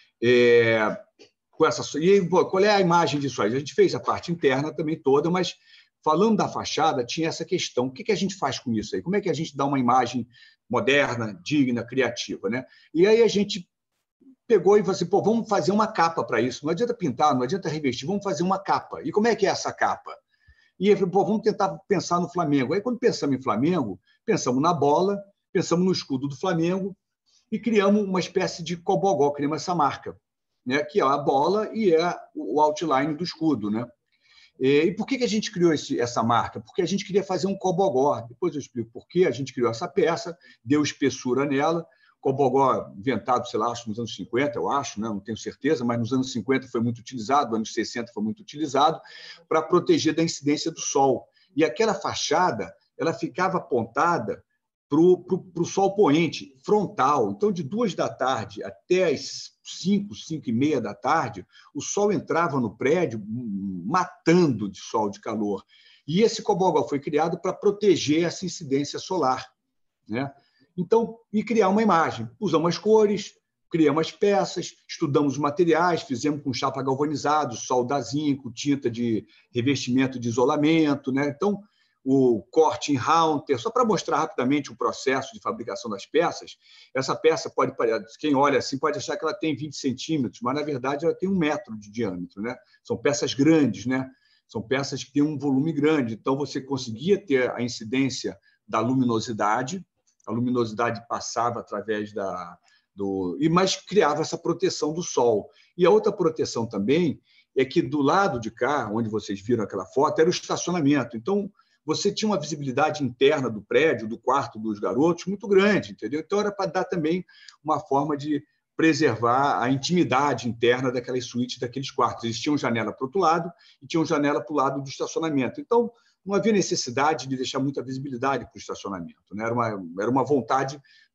é, com essa, e qual é a imagem disso aí? A gente fez a parte interna também toda, mas falando da fachada, tinha essa questão. O que a gente faz com isso aí? Como é que a gente dá uma imagem moderna, digna, criativa, né? E aí a gente pegou e falou assim, pô, vamos fazer uma capa para isso. Não adianta pintar, não adianta revestir, vamos fazer uma capa. E como é que é essa capa? E aí, pô, vamos tentar pensar no Flamengo. Aí, quando pensamos em Flamengo, pensamos na bola, pensamos no escudo do Flamengo e criamos uma espécie de cobogó, criamos essa marca, né? Que é a bola e é o outline do escudo, né? E por que a gente criou esse, essa marca? Porque a gente queria fazer um cobogó. Depois eu explico por que a gente criou essa peça, deu espessura nela. Cobogó inventado, sei lá, acho nos anos cinquenta, eu acho, né? Não tenho certeza, mas nos anos cinquenta foi muito utilizado, nos anos sessenta foi muito utilizado para proteger da incidência do sol. E aquela fachada, ela ficava apontada para o sol poente, frontal. Então, de duas da tarde até as cinco, cinco e meia da tarde, o sol entrava no prédio matando de sol, de calor. E esse cobogó foi criado para proteger essa incidência solar, né? Então, e criar uma imagem. Usamos as cores, criamos as peças, estudamos os materiais, fizemos com chapa galvanizado, solda zinco, tinta de revestimento de isolamento, né? Então, o corte em Haunter, só para mostrar rapidamente o processo de fabricação das peças. Essa peça, pode, quem olha assim, pode achar que ela tem vinte centímetros, mas, na verdade, ela tem um metro de diâmetro, né? São peças grandes, né? São peças que têm um volume grande. Então, você conseguia ter a incidência da luminosidade, a luminosidade passava através da... do e mas criava essa proteção do sol. E a outra proteção também é que, do lado de cá, onde vocês viram aquela foto, era o estacionamento. Então, você tinha uma visibilidade interna do prédio, do quarto dos garotos, muito grande, entendeu? Então, era para dar também uma forma de preservar a intimidade interna daquelas suítes, daqueles quartos. Eles tinham janela para o outro lado e tinham janela para o lado do estacionamento. Então, não havia necessidade de deixar muita visibilidade para o estacionamento, né? Era uma, era uma vontade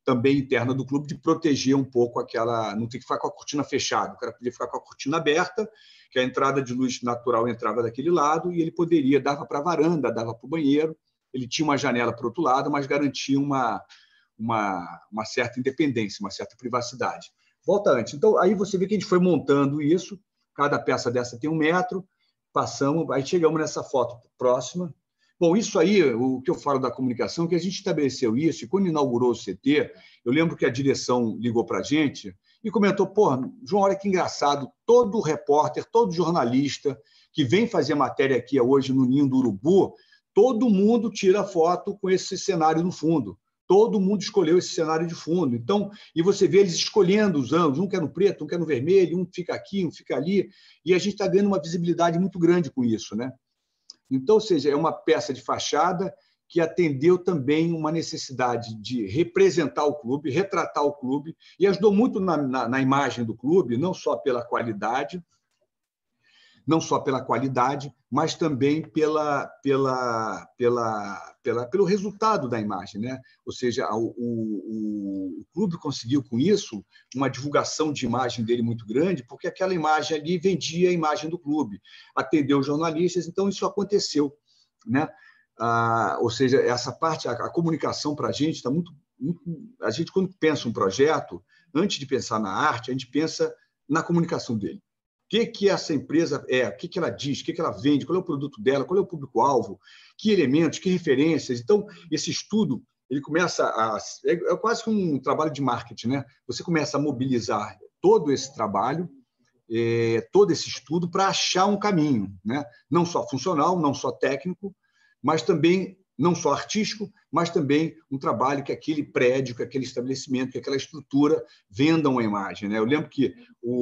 também interna do clube de proteger um pouco aquela... Não tem que ficar com a cortina fechada, o cara podia ficar com a cortina aberta, que a entrada de luz natural entrava daquele lado e ele poderia, dava para a varanda, dava para o banheiro, ele tinha uma janela para o outro lado, mas garantia uma, uma, uma certa independência, uma certa privacidade. Volta antes. Então, aí você vê que a gente foi montando isso, cada peça dessa tem um metro, passamos, aí chegamos nessa foto próxima. Bom, isso aí, o que eu falo da comunicação, que a gente estabeleceu isso, e quando inaugurou o C T, eu lembro que a direção ligou para a gente e comentou, pô, João, olha que engraçado, todo repórter, todo jornalista que vem fazer matéria aqui hoje no Ninho do Urubu, todo mundo tira foto com esse cenário no fundo. Todo mundo escolheu esse cenário de fundo. Então, e você vê eles escolhendo os ângulos, um quer no preto, um quer no vermelho, um fica aqui, um fica ali, e a gente está ganhando uma visibilidade muito grande com isso, né? Então, ou seja, é uma peça de fachada que atendeu também uma necessidade de representar o clube, retratar o clube, e ajudou muito na, na, na imagem do clube, não só pela qualidade, não só pela qualidade, mas também pela, pela, pela, pela, pelo resultado da imagem, né? Ou seja, o, o, o clube conseguiu, com isso, uma divulgação de imagem dele muito grande, porque aquela imagem ali vendia a imagem do clube, atendeu os jornalistas, então isso aconteceu, né? Ah, ou seja, essa parte, a, a comunicação para a gente está muito, muito... A gente, quando pensa um projeto, antes de pensar na arte, a gente pensa na comunicação dele. O que, que essa empresa é, o que, que ela diz, o que, que ela vende, qual é o produto dela, qual é o público-alvo, que elementos, que referências. Então, esse estudo ele começa a... É, é quase que um trabalho de marketing, né? Você começa a mobilizar todo esse trabalho, é, todo esse estudo para achar um caminho, né? Não só funcional, não só técnico, mas também não só artístico, mas também um trabalho que aquele prédio, que aquele estabelecimento, que aquela estrutura vendam a imagem, né? Eu lembro que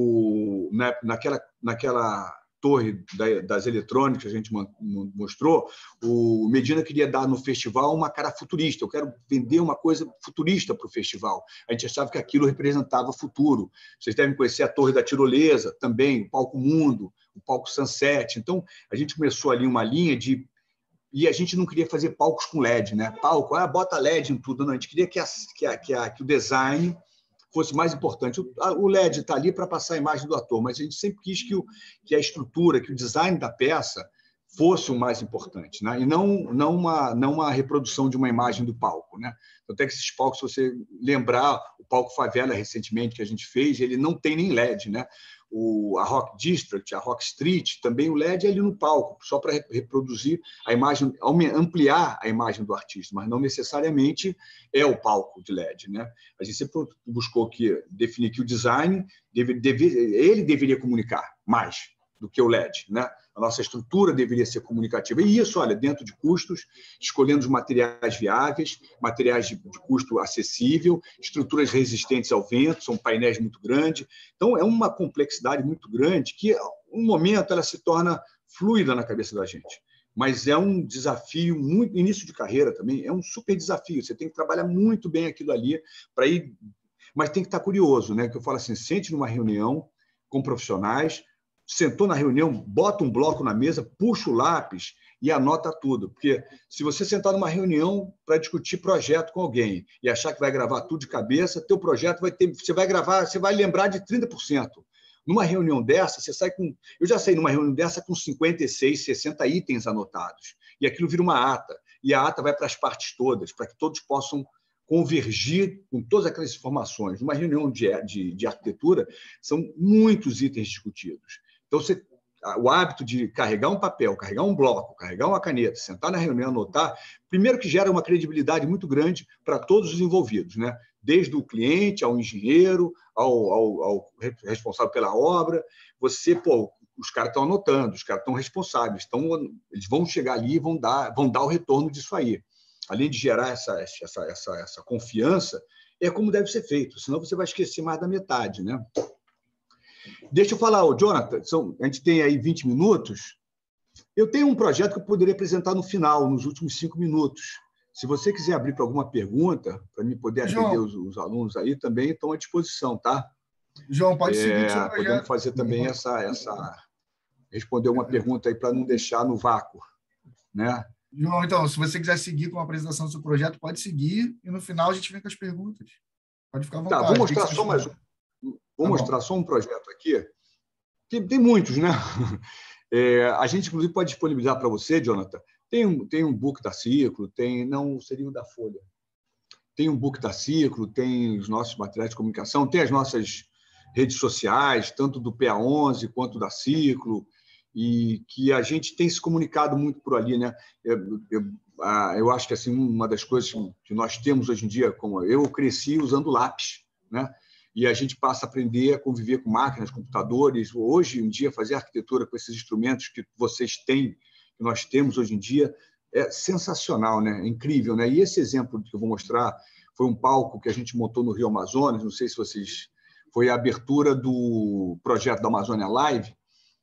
o, na, naquela, naquela torre das eletrônicas que a gente mostrou, o Medina queria dar no festival uma cara futurista. Eu quero vender uma coisa futurista para o festival. A gente achava que aquilo representava futuro. Vocês devem conhecer a Torre da Tirolesa também, o Palco Mundo, o Palco Sunset. Então, a gente começou ali uma linha de... E a gente não queria fazer palcos com L E D, né? Palco, ah, bota L E D em tudo. Não, a gente queria que, a, que, a, que, a, que o design fosse mais importante. O, a, o L E D está ali para passar a imagem do ator, mas a gente sempre quis que, o, que a estrutura, que o design da peça fosse o mais importante, né? E não, não, uma, não uma reprodução de uma imagem do palco, né? Até que esses palcos, se você lembrar, o Palco Favela, recentemente, que a gente fez, ele não tem nem L E D, né? O, a Rock District, a Rock Street, também o L E D é ali no palco, só para reproduzir a imagem, ampliar a imagem do artista, mas não necessariamente é o palco de L E D, né? A gente sempre buscou que, definir que o design, deve, deve, ele deveria comunicar mais do que o L E D, né? A nossa estrutura deveria ser comunicativa. E isso, olha, dentro de custos, escolhendo os materiais viáveis, materiais de, de custo acessível, estruturas resistentes ao vento, são painéis muito grandes. Então, é uma complexidade muito grande que, um momento, ela se torna fluida na cabeça da gente. Mas é um desafio, muito início de carreira também, é um super desafio. Você tem que trabalhar muito bem aquilo ali para ir... Mas tem que estar curioso, né? Que eu falo assim, sente numa reunião com profissionais, sentou na reunião, bota um bloco na mesa, puxa o lápis e anota tudo. Porque se você sentar numa reunião para discutir projeto com alguém e achar que vai gravar tudo de cabeça, teu projeto vai ter... Você vai gravar, você vai lembrar de trinta por cento. Numa reunião dessa, você sai com... Eu já saí numa reunião dessa com cinquenta e seis, sessenta itens anotados. E aquilo vira uma ata. E a ata vai para as partes todas, para que todos possam convergir com todas aquelas informações. Numa reunião de, de, de arquitetura, são muitos itens discutidos. Então, você, o hábito de carregar um papel, carregar um bloco, carregar uma caneta, sentar na reunião, anotar, primeiro que gera uma credibilidade muito grande para todos os envolvidos, né? Desde o cliente ao engenheiro, ao, ao, ao responsável pela obra. Você, pô, os caras estão anotando, os caras estão responsáveis, estão, eles vão chegar ali e vão dar, vão dar o retorno disso aí. Além de gerar essa, essa, essa, essa confiança, é como deve ser feito, senão você vai esquecer mais da metade, né? Deixa eu falar, ô, Jonathan, são, a gente tem aí vinte minutos. Eu tenho um projeto que eu poderia apresentar no final, nos últimos cinco minutos. Se você quiser abrir para alguma pergunta, para mim poder atender João, os, os alunos aí, também estão à disposição, tá? João, pode É, seguir com o seu podemos projeto. fazer também essa, essa... responder uma pergunta aí para não deixar no vácuo, né? João, então, se você quiser seguir com a apresentação do seu projeto, pode seguir, e no final a gente vem com as perguntas. Pode ficar à Tá, vontade. vou O que que mostrar você só achou? mais um. Vou Tá mostrar bom. só um projeto aqui. Tem, tem muitos, né? É, a gente, inclusive, pode disponibilizar para você, Jonathan. Tem um, tem um book da Ciclo, tem, não seria o da Folha. Tem um book da Ciclo, tem os nossos materiais de comunicação, tem as nossas redes sociais, tanto do P A onze quanto da Ciclo, e que a gente tem se comunicado muito por ali, né? Eu, eu, eu acho que assim uma das coisas que nós temos hoje em dia, como eu cresci usando lápis, né? E a gente passa a aprender a conviver com máquinas, computadores. Hoje em dia, fazer arquitetura com esses instrumentos que vocês têm, que nós temos hoje em dia, é sensacional, né? É incrível, né? E esse exemplo que eu vou mostrar foi um palco que a gente montou no Rio Amazonas, não sei se vocês... Foi a abertura do projeto da Amazônia Live,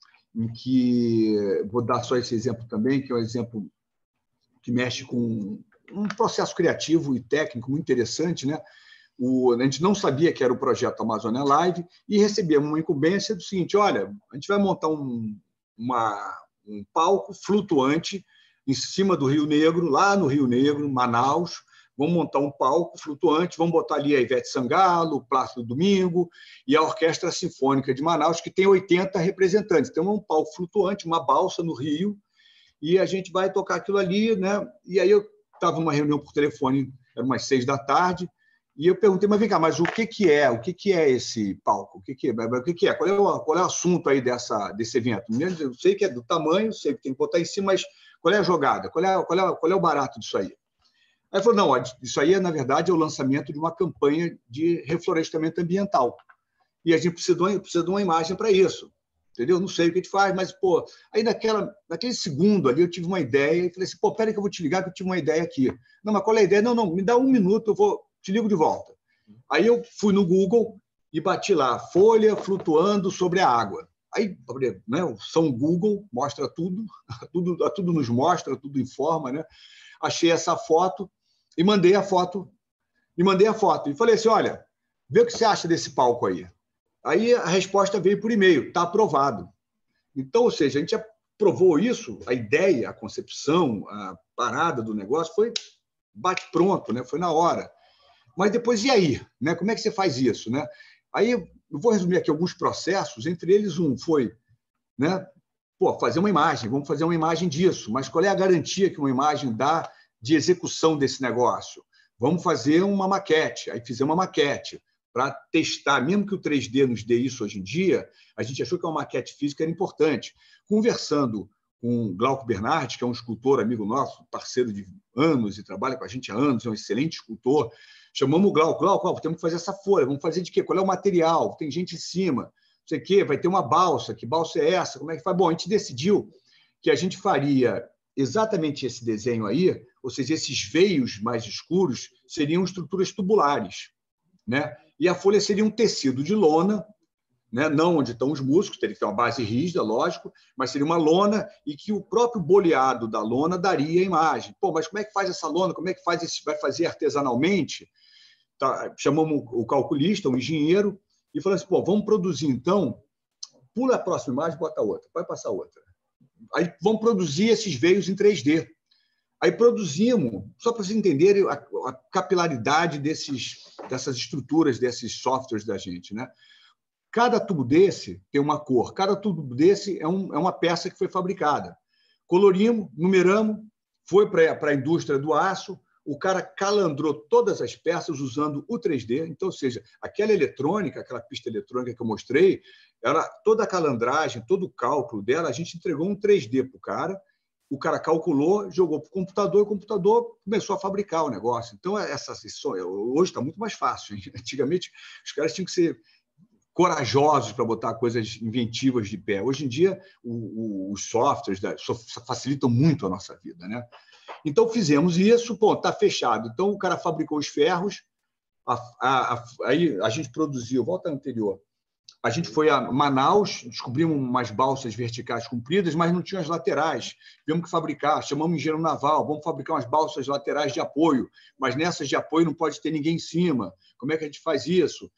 em que... Vou dar só esse exemplo também, que é um exemplo que mexe com um processo criativo e técnico muito interessante, né? O, a gente não sabia que era o projeto Amazônia Live e recebemos uma incumbência do seguinte: olha, a gente vai montar um, uma, um palco flutuante em cima do Rio Negro, lá no Rio Negro, Manaus. Vamos montar um palco flutuante, vamos botar ali a Ivete Sangalo, o Plácido Domingo e a Orquestra Sinfônica de Manaus, que tem oitenta representantes. Então, é um palco flutuante, uma balsa no Rio, e a gente vai tocar aquilo ali, né? E aí eu estava numa reunião por telefone, era umas seis da tarde, e eu perguntei, mas vem cá, mas o que, que é? O que, que é esse palco? O que, que é? O que, que é? Qual é o, qual é o assunto aí dessa, desse evento? Eu sei que é do tamanho, sei que tem que botar em cima, mas qual é a jogada? Qual é, qual é, qual é o barato disso aí? Aí ele falou, não, isso aí, na verdade, é o lançamento de uma campanha de reflorestamento ambiental. E a gente precisa de uma, precisa de uma imagem para isso. Entendeu? Não sei o que a gente faz, mas, pô, aí naquela, naquele segundo ali eu tive uma ideia e falei assim, pô, peraí que eu vou te ligar que eu tive uma ideia aqui. Não, mas qual é a ideia? Não, não, me dá um minuto, eu vou, te ligo de volta. Aí eu fui no Google e bati lá, folha flutuando sobre a água. Aí, né, o São Google mostra tudo, tudo, tudo nos mostra, tudo informa, né? Achei essa foto e mandei a foto, e mandei a foto. E falei assim, olha, vê o que você acha desse palco aí. Aí a resposta veio por e-mail, está aprovado. Então, ou seja, a gente aprovou isso, a ideia, a concepção, a parada do negócio foi bate-pronto, né? Foi na hora. Mas depois, e aí? Né? Como é que você faz isso? Né? Aí eu vou resumir aqui alguns processos, entre eles um foi, né? Pô, fazer uma imagem, vamos fazer uma imagem disso, mas qual é a garantia que uma imagem dá de execução desse negócio? Vamos fazer uma maquete, aí fizemos uma maquete para testar, mesmo que o três D nos dê isso hoje em dia, a gente achou que uma maquete física era importante. Conversando com o Glauco Bernardi, que é um escultor amigo nosso, parceiro de anos e trabalha com a gente há anos, é um excelente escultor, chamamos o Glauco, Glauco, temos que fazer essa folha, vamos fazer de quê? Qual é o material? Tem gente em cima, não sei o quê, vai ter uma balsa, que balsa é essa? Como é que faz? Bom, a gente decidiu que a gente faria exatamente esse desenho aí, ou seja, esses veios mais escuros seriam estruturas tubulares, né? E a folha seria um tecido de lona, né? Não onde estão os músculos, teria que ter uma base rígida, lógico, mas seria uma lona e que o próprio boleado da lona daria a imagem. Pô, mas como é que faz essa lona? Como é que faz esse, vai fazer artesanalmente? Tá, chamamos o calculista, o engenheiro, e falamos assim, pô, vamos produzir então, pula a próxima imagem, bota outra, vai passar outra. Aí vamos produzir esses veios em três D. Aí produzimos, só para vocês entenderem a, a capilaridade desses, dessas estruturas, desses softwares da gente, né? Cada tubo desse tem uma cor, cada tubo desse é, um, é uma peça que foi fabricada. Colorimos, numeramos, foi para a indústria do aço, o cara calandrou todas as peças usando o três D, então, ou seja, aquela eletrônica, aquela pista eletrônica que eu mostrei, era toda a calandragem, todo o cálculo dela, a gente entregou um três D para o cara, o cara calculou, jogou para o computador, e o computador começou a fabricar o negócio. Então, essa, isso, hoje está muito mais fácil. Hein? Antigamente, os caras tinham que ser corajosos para botar coisas inventivas de pé. Hoje em dia, o, o, os softwares da, facilitam muito a nossa vida, né? Então, fizemos isso, pô, está fechado. Então, o cara fabricou os ferros, a, a, a, aí a gente produziu, volta anterior, a gente foi a Manaus, descobrimos umas balsas verticais compridas, mas não tinha as laterais. Tivemos que fabricar, chamamos o engenheiro naval, vamos fabricar umas balsas laterais de apoio, mas nessas de apoio não pode ter ninguém em cima. Como é que a gente faz isso?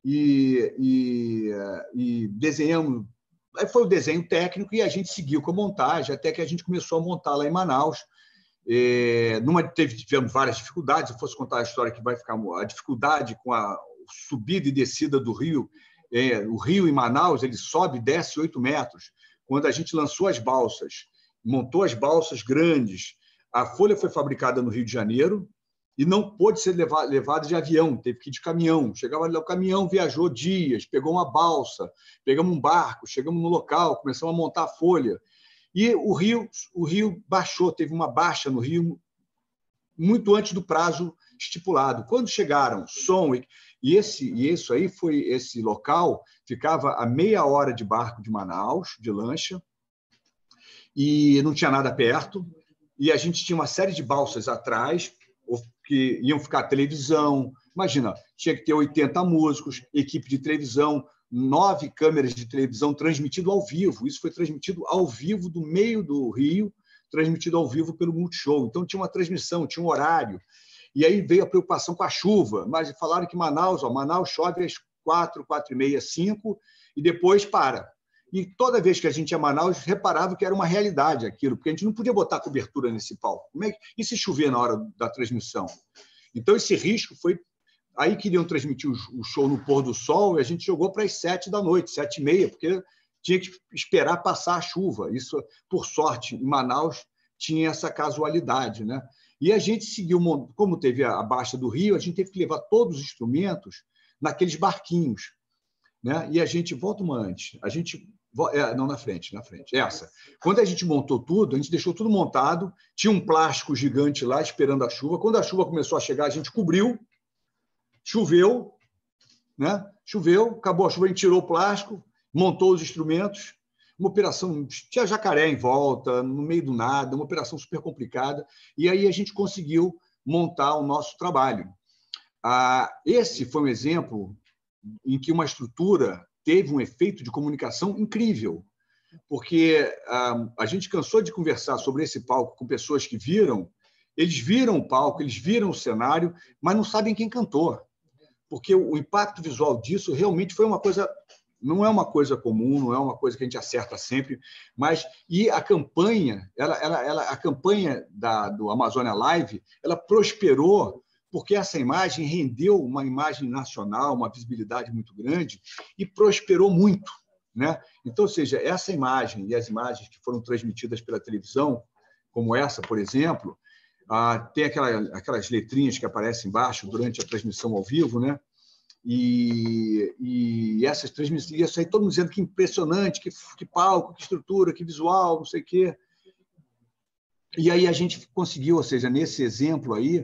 E, e, e desenhamos. Aí foi o desenho técnico e a gente seguiu com a montagem, até que a gente começou a montar lá em Manaus. É, numa, teve, tivemos várias dificuldades. Se eu fosse contar a história que vai ficar... A dificuldade com a, o subida e descida do rio, é, o rio em Manaus, ele sobe e desce oito metros. Quando a gente lançou as balsas, montou as balsas grandes, a folha foi fabricada no Rio de Janeiro e não pôde ser levada de avião, teve que ir de caminhão. Chegava ali, o caminhão viajou dias, pegou uma balsa, pegamos um barco, chegamos no local, começamos a montar a folha. E o rio, o rio baixou, teve uma baixa no rio muito antes do prazo estipulado. Quando chegaram som e, e esse e isso aí foi esse local ficava a meia hora de barco de Manaus, de lancha, e não tinha nada perto. E a gente tinha uma série de balsas atrás que iam ficar televisão. Imagina, tinha que ter oitenta músicos, equipe de televisão, nove câmeras de televisão transmitido ao vivo. Isso foi transmitido ao vivo do meio do Rio, transmitido ao vivo pelo Multishow. Então, tinha uma transmissão, tinha um horário. E aí veio a preocupação com a chuva. Mas falaram que Manaus, ó, Manaus chove às quatro, quatro e meia, cinco, e depois para. E toda vez que a gente ia a Manaus, reparava que era uma realidade aquilo, porque a gente não podia botar cobertura nesse palco. Como é que... E se chover na hora da transmissão? Então, esse risco foi... Aí queriam transmitir o show no pôr do sol e a gente jogou para as sete da noite, sete e meia, porque tinha que esperar passar a chuva. Isso, por sorte, em Manaus tinha essa casualidade, né? E a gente seguiu, como teve a baixa do rio, a gente teve que levar todos os instrumentos naqueles barquinhos, né? E a gente volta uma antes, a gente é, não na frente, na frente, essa. Quando a gente montou tudo, a gente deixou tudo montado, tinha um plástico gigante lá esperando a chuva. Quando a chuva começou a chegar, a gente cobriu. Choveu, né? Choveu, acabou a chuva, a gente tirou o plástico, montou os instrumentos, uma operação, tinha jacaré em volta, no meio do nada, uma operação super complicada, e aí a gente conseguiu montar o nosso trabalho. Ah, esse foi um exemplo em que uma estrutura teve um efeito de comunicação incrível, porque ah, a gente cansou de conversar sobre esse palco com pessoas que viram, eles viram o palco, eles viram o cenário, mas não sabem quem cantou. Porque o impacto visual disso realmente foi uma coisa, não é uma coisa comum, não é uma coisa que a gente acerta sempre, mas e a campanha, ela, ela, ela, a campanha da, do Amazônia Live, ela prosperou porque essa imagem rendeu uma imagem nacional, uma visibilidade muito grande e prosperou muito, né? Então, ou seja, essa imagem e as imagens que foram transmitidas pela televisão, como essa, por exemplo, Ah, tem aquela, aquelas letrinhas que aparecem embaixo durante a transmissão ao vivo, né? E, e essas transmissões, isso aí todo mundo dizendo que impressionante, que, que palco, que estrutura, que visual, não sei o quê. E aí a gente conseguiu, ou seja, nesse exemplo aí,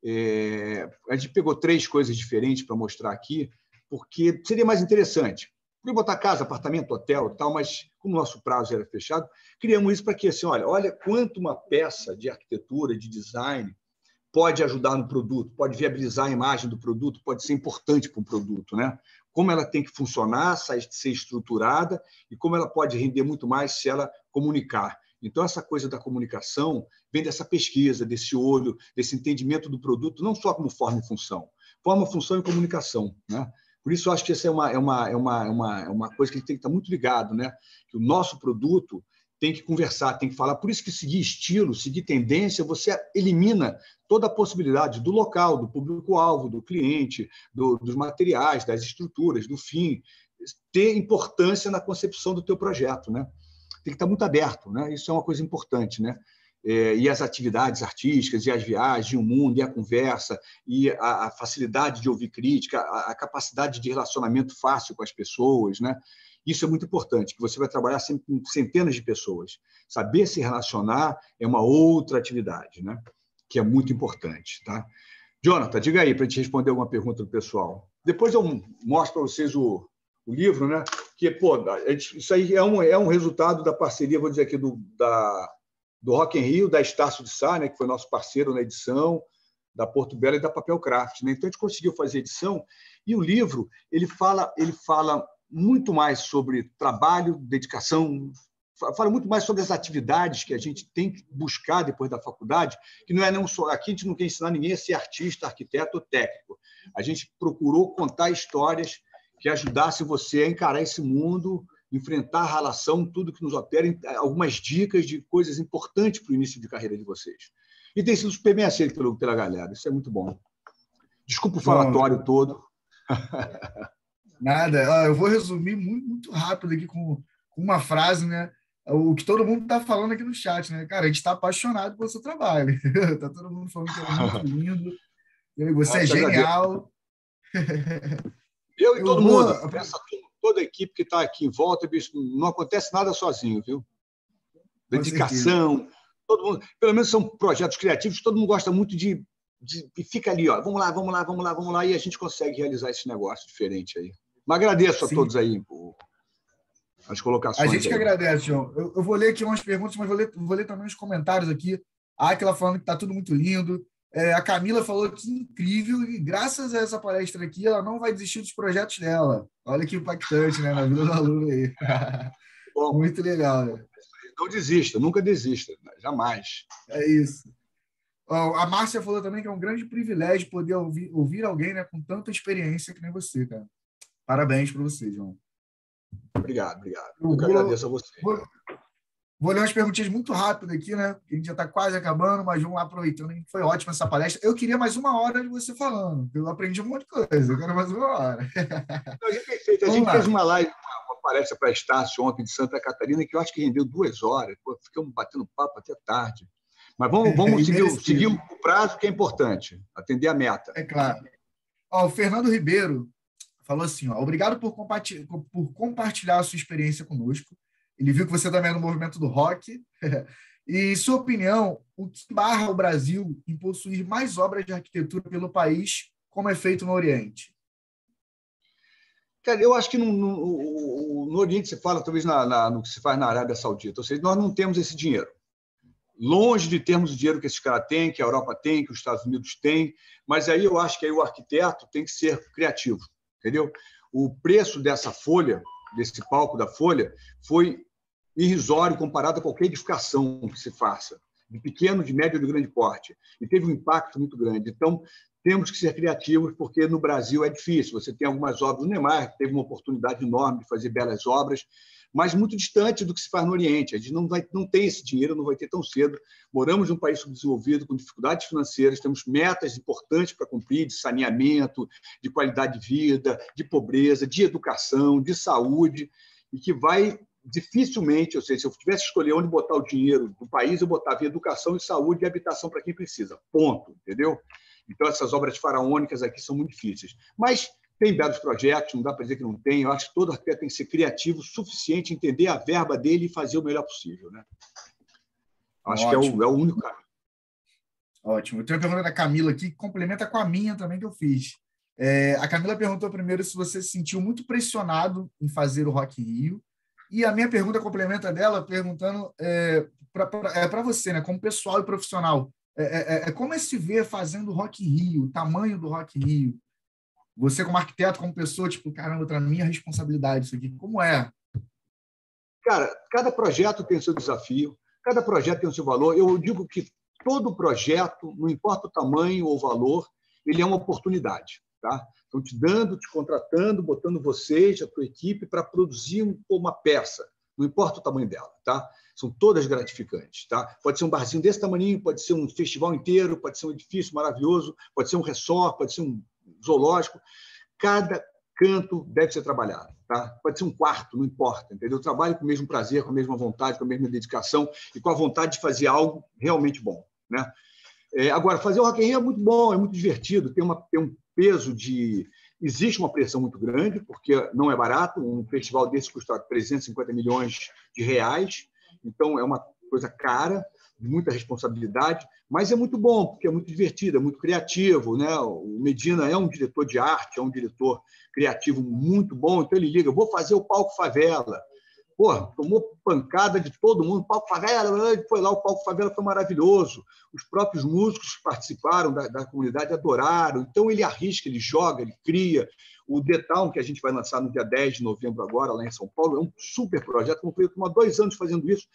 é, a gente pegou três coisas diferentes para mostrar aqui, porque seria mais interessante. Podia botar casa, apartamento, hotel e tal, mas como o nosso prazo era fechado, criamos isso para quê? Assim, olha, olha quanto uma peça de arquitetura, de design, pode ajudar no produto, pode viabilizar a imagem do produto, pode ser importante para o produto, né? Como ela tem que funcionar, ser estruturada e como ela pode render muito mais se ela comunicar. Então, essa coisa da comunicação vem dessa pesquisa, desse olho, desse entendimento do produto, não só como forma e função, forma, função e comunicação, né? Por isso, eu acho que essa é uma, é uma, é uma, é uma, é uma coisa que a gente tem que estar muito ligado, né? Que o nosso produto tem que conversar, tem que falar. Por isso que seguir estilo, seguir tendência, você elimina toda a possibilidade do local, do público-alvo, do cliente, do, dos materiais, das estruturas, do fim, ter importância na concepção do teu projeto, né? Tem que estar muito aberto, né? Isso é uma coisa importante, né? É, e as atividades artísticas, e as viagens, e o mundo, e a conversa, e a, a facilidade de ouvir crítica, a, a capacidade de relacionamento fácil com as pessoas, né? Isso é muito importante, que você vai trabalhar sempre com centenas de pessoas. Saber se relacionar é uma outra atividade, né? Que é muito importante, tá? Jonathan, diga aí, para a gente responder alguma pergunta do pessoal. Depois eu mostro para vocês o, o livro, né? Que, pô, isso aí é um, é um resultado da parceria, vou dizer aqui, do, da, do Rock in Rio, da Estácio de Sá, né? Que foi nosso parceiro na edição, da Porto Belo e da Papel Craft, né? Então, a gente conseguiu fazer a edição e o livro, ele fala, ele fala muito mais sobre trabalho, dedicação, fala muito mais sobre as atividades que a gente tem que buscar depois da faculdade, que não é não só... Aqui a gente não quer ensinar ninguém a ser artista, arquiteto ou técnico. A gente procurou contar histórias que ajudassem você a encarar esse mundo, enfrentar a relação, tudo que nos opera, algumas dicas de coisas importantes para o início de carreira de vocês. E tem sido super bem aceito pela galera. Isso é muito bom. Desculpa o falatório todo. Nada. Eu vou resumir muito, muito rápido aqui com, com uma frase, né? O que todo mundo está falando aqui no chat, né? Cara, a gente está apaixonado pelo seu trabalho. Está todo mundo falando que é muito lindo. Você Ah, é te agradeço. genial. Eu e Eu todo vou. mundo, essa turma, toda a equipe que está aqui em volta, bicho, não acontece nada sozinho, viu? Com certeza. Dedicação, todo mundo, pelo menos são projetos criativos, todo mundo gosta muito de, de e fica ali, ó, vamos lá, vamos lá, vamos lá, vamos lá, e a gente consegue realizar esse negócio diferente aí. Mas agradeço a Sim. todos aí por as A colocações gente que aí. agradece, João. Eu, eu vou ler aqui umas perguntas, mas vou ler, vou ler também os comentários aqui. A Aquila falando que está tudo muito lindo. É, a Camila falou que incrível, e graças a essa palestra aqui, ela não vai desistir dos projetos dela. Olha que impactante, né? Na vida do aluno aí. Bom, Muito legal, né? não desista, nunca desista, jamais. É isso. Ó, a Márcia falou também que é um grande privilégio poder ouvir, ouvir alguém, né, com tanta experiência que nem você, cara. Parabéns para você, João. Obrigado, obrigado. Eu Eu que vou, agradeço a você. vou, vou ler umas perguntinhas muito rápidas aqui, né? A gente já está quase acabando, mas vamos lá aproveitando. Foi ótima essa palestra. Eu queria mais uma hora de você falando. Eu aprendi um monte de coisa. Eu quero mais uma hora. A gente, fez, a gente fez uma live, uma, uma palestra para a Estácio ontem de Santa Catarina, que eu acho que rendeu duas horas. Pô, ficamos batendo papo até tarde. Mas vamos, vamos seguir, seguir o prazo, que é importante, atender a meta. É claro. Ó, o Fernando Ribeiro falou assim, ó, obrigado por, compartilhar, por compartilhar a sua experiência conosco. Ele viu que você também é no movimento do rock. E, em sua opinião, o que barra o Brasil em possuir mais obras de arquitetura pelo país, como é feito no Oriente? Cara, eu acho que no, no, no Oriente se fala, talvez, na, na, no que se faz na Arábia Saudita. Ou seja, nós não temos esse dinheiro. Longe de termos o dinheiro que esses caras têm, que a Europa tem, que os Estados Unidos têm, mas aí eu acho que aí o arquiteto tem que ser criativo, entendeu? O preço dessa folha, desse palco da folha, foi irrisório comparado a qualquer edificação que se faça, de pequeno, de médio e de grande porte, e teve um impacto muito grande. Então, temos que ser criativos, porque no Brasil é difícil. Você tem algumas obras, o Neymar teve uma oportunidade enorme de fazer belas obras, mas muito distante do que se faz no Oriente. A gente não, vai, não tem esse dinheiro, não vai ter tão cedo. Moramos num país subdesenvolvido, com dificuldades financeiras, temos metas importantes para cumprir, de saneamento, de qualidade de vida, de pobreza, de educação, de saúde, e que vai dificilmente, ou seja, se eu tivesse que escolher onde botar o dinheiro do país, eu botava em educação e saúde e habitação para quem precisa. Ponto, entendeu? Então, essas obras faraônicas aqui são muito difíceis. Mas tem belos projetos, não dá para dizer que não tem. Eu acho que todo arquiteto tem que ser criativo o suficiente, entender a verba dele e fazer o melhor possível, né? Acho Ótimo. que é o, é o único caminho. Ótimo. Eu tenho uma pergunta da Camila aqui, que complementa com a minha também, que eu fiz. É, a Camila perguntou primeiro se você se sentiu muito pressionado em fazer o Rock in Rio. E a minha pergunta complementa dela, perguntando é, para é você, né, como pessoal e profissional. É, é, é como é se vê fazendo o Rock in Rio, o tamanho do Rock in Rio? Você, como arquiteto, como pessoa, tipo, caramba, para minha responsabilidade isso aqui, como é? Cara, cada projeto tem o seu desafio, cada projeto tem o seu valor. Eu digo que todo projeto, não importa o tamanho ou o valor, ele é uma oportunidade, tá? Estão te dando, te contratando, botando vocês, a tua equipe, para produzir uma peça, não importa o tamanho dela, tá? São todas gratificantes, tá? Pode ser um barzinho desse tamanho, pode ser um festival inteiro, pode ser um edifício maravilhoso, pode ser um resort, pode ser um zoológico. Cada canto deve ser trabalhado, tá? Pode ser um quarto, não importa, entendeu? Eu trabalho com o mesmo prazer, com a mesma vontade, com a mesma dedicação e com a vontade de fazer algo realmente bom, né? É, agora, fazer o Rock in Rio é muito bom, é muito divertido, tem, uma, tem um peso de... Existe uma pressão muito grande, porque não é barato, um festival desse custa trezentos e cinquenta milhões de reais, então é uma coisa cara, de muita responsabilidade, mas é muito bom, porque é muito divertido, é muito criativo, né? O Medina é um diretor de arte, é um diretor criativo muito bom, então ele liga, vou fazer o Palco Favela. Pô, tomou pancada de todo mundo, Palco Favela, foi lá, o Palco Favela foi maravilhoso, os próprios músicos que participaram da, da comunidade adoraram, então ele arrisca, ele joga, ele cria. O The Town, que a gente vai lançar no dia dez de novembro agora, lá em São Paulo, é um super projeto, como eu estou há dois anos fazendo isso,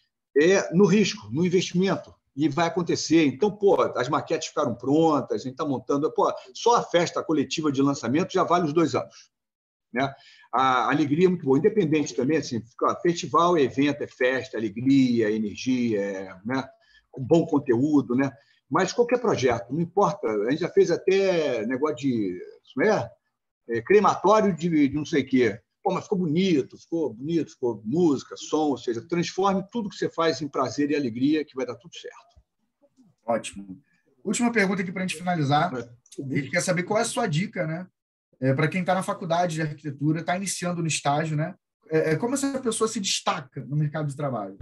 é no risco, no investimento, e vai acontecer. Então, pô, as maquetes ficaram prontas, a gente está montando, pô, só a festa coletiva de lançamento já vale os dois anos, né? A alegria é muito boa, independente também, assim, festival é evento, é festa, alegria, energia, é, né? Com bom conteúdo, né? Mas qualquer projeto, não importa, a gente já fez até negócio de, não é? é, crematório de, de não sei o quê. Pô, mas ficou bonito, ficou bonito, ficou música, som, ou seja, transforme tudo que você faz em prazer e alegria, que vai dar tudo certo. Ótimo. Última pergunta aqui para a gente finalizar. A gente quer saber qual é a sua dica, né? É, para quem está na faculdade de arquitetura, está iniciando no estágio, né? É, é, como essa pessoa se destaca no mercado de trabalho?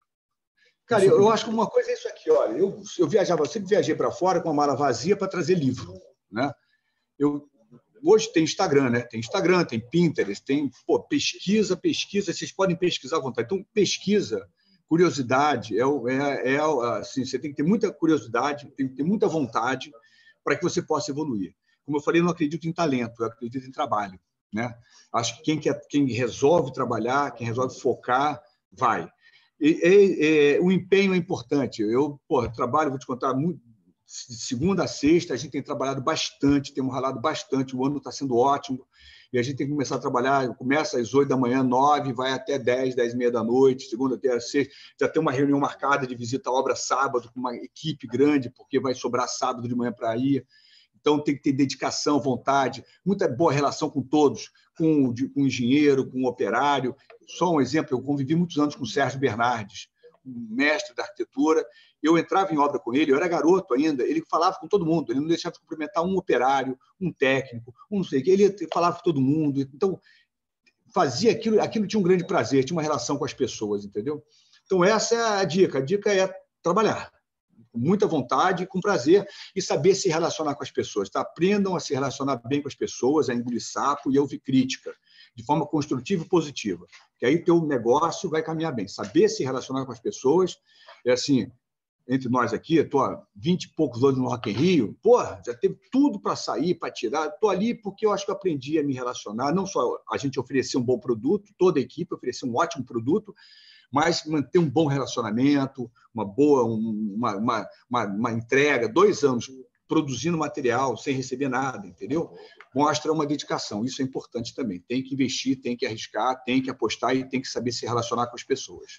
Cara, eu, eu acho que uma coisa é isso aqui, olha, eu, eu viajava, eu sempre viajei para fora com uma mala vazia para trazer livro, né? Eu, hoje tem Instagram, né? Tem Instagram, tem Pinterest, tem pô, pesquisa, pesquisa, vocês podem pesquisar à vontade. Então, pesquisa, curiosidade, é, é, é assim, você tem que ter muita curiosidade, tem que ter muita vontade para que você possa evoluir. Como eu falei, eu não acredito em talento, eu acredito em trabalho, né? Acho que quem, quer, quem resolve trabalhar, quem resolve focar, vai. E, e, e, o empenho é importante. Eu pô, trabalho, vou te contar, muito, de segunda a sexta, a gente tem trabalhado bastante, temos ralado bastante, o ano está sendo ótimo, e a gente tem que começar a trabalhar, começa às oito da manhã, nove, vai até dez, dez e meia da noite, segunda até sexta, já tem uma reunião marcada de visita à obra sábado, com uma equipe grande, porque vai sobrar sábado de manhã para ir. Então, tem que ter dedicação, vontade, muita boa relação com todos, com, com o engenheiro, com o operário. Só um exemplo, eu convivi muitos anos com o Sérgio Bernardes, um mestre da arquitetura. Eu entrava em obra com ele, eu era garoto ainda, ele falava com todo mundo, ele não deixava de cumprimentar um operário, um técnico, um não sei o quê, ele falava com todo mundo. Então, fazia aquilo, aquilo tinha um grande prazer, tinha uma relação com as pessoas, entendeu? Então, essa é a dica. A dica é trabalhar com muita vontade, com prazer, e saber se relacionar com as pessoas. Tá? Aprendam a se relacionar bem com as pessoas, a engolir sapo e a ouvir crítica, de forma construtiva e positiva, que aí o teu negócio vai caminhar bem. Saber se relacionar com as pessoas, é assim, entre nós aqui, estou há vinte e poucos anos no Rock in Rio, porra, já teve tudo para sair, para tirar, estou ali porque eu acho que eu aprendi a me relacionar, não só a gente oferecer um bom produto, toda a equipe oferecer um ótimo produto, mas manter um bom relacionamento, uma boa, uma, uma, uma, uma entrega, dois anos produzindo material sem receber nada, entendeu? Mostra uma dedicação, isso é importante também. Tem que investir, tem que arriscar, tem que apostar e tem que saber se relacionar com as pessoas.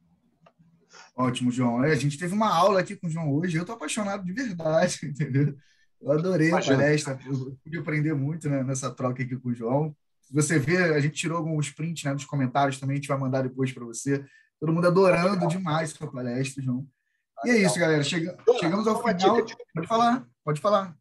Ótimo, João. É, a gente teve uma aula aqui com o João hoje, eu estou apaixonado de verdade, entendeu? Eu adorei Imagina. a palestra, eu pude aprender muito, né, nessa troca aqui com o João. Se você vê, a gente tirou alguns prints, né, dos comentários também, a gente vai mandar depois para você. Todo mundo adorando demais sua palestra, João. E é isso, galera. Chega, chegamos ao final. Pode falar, pode falar.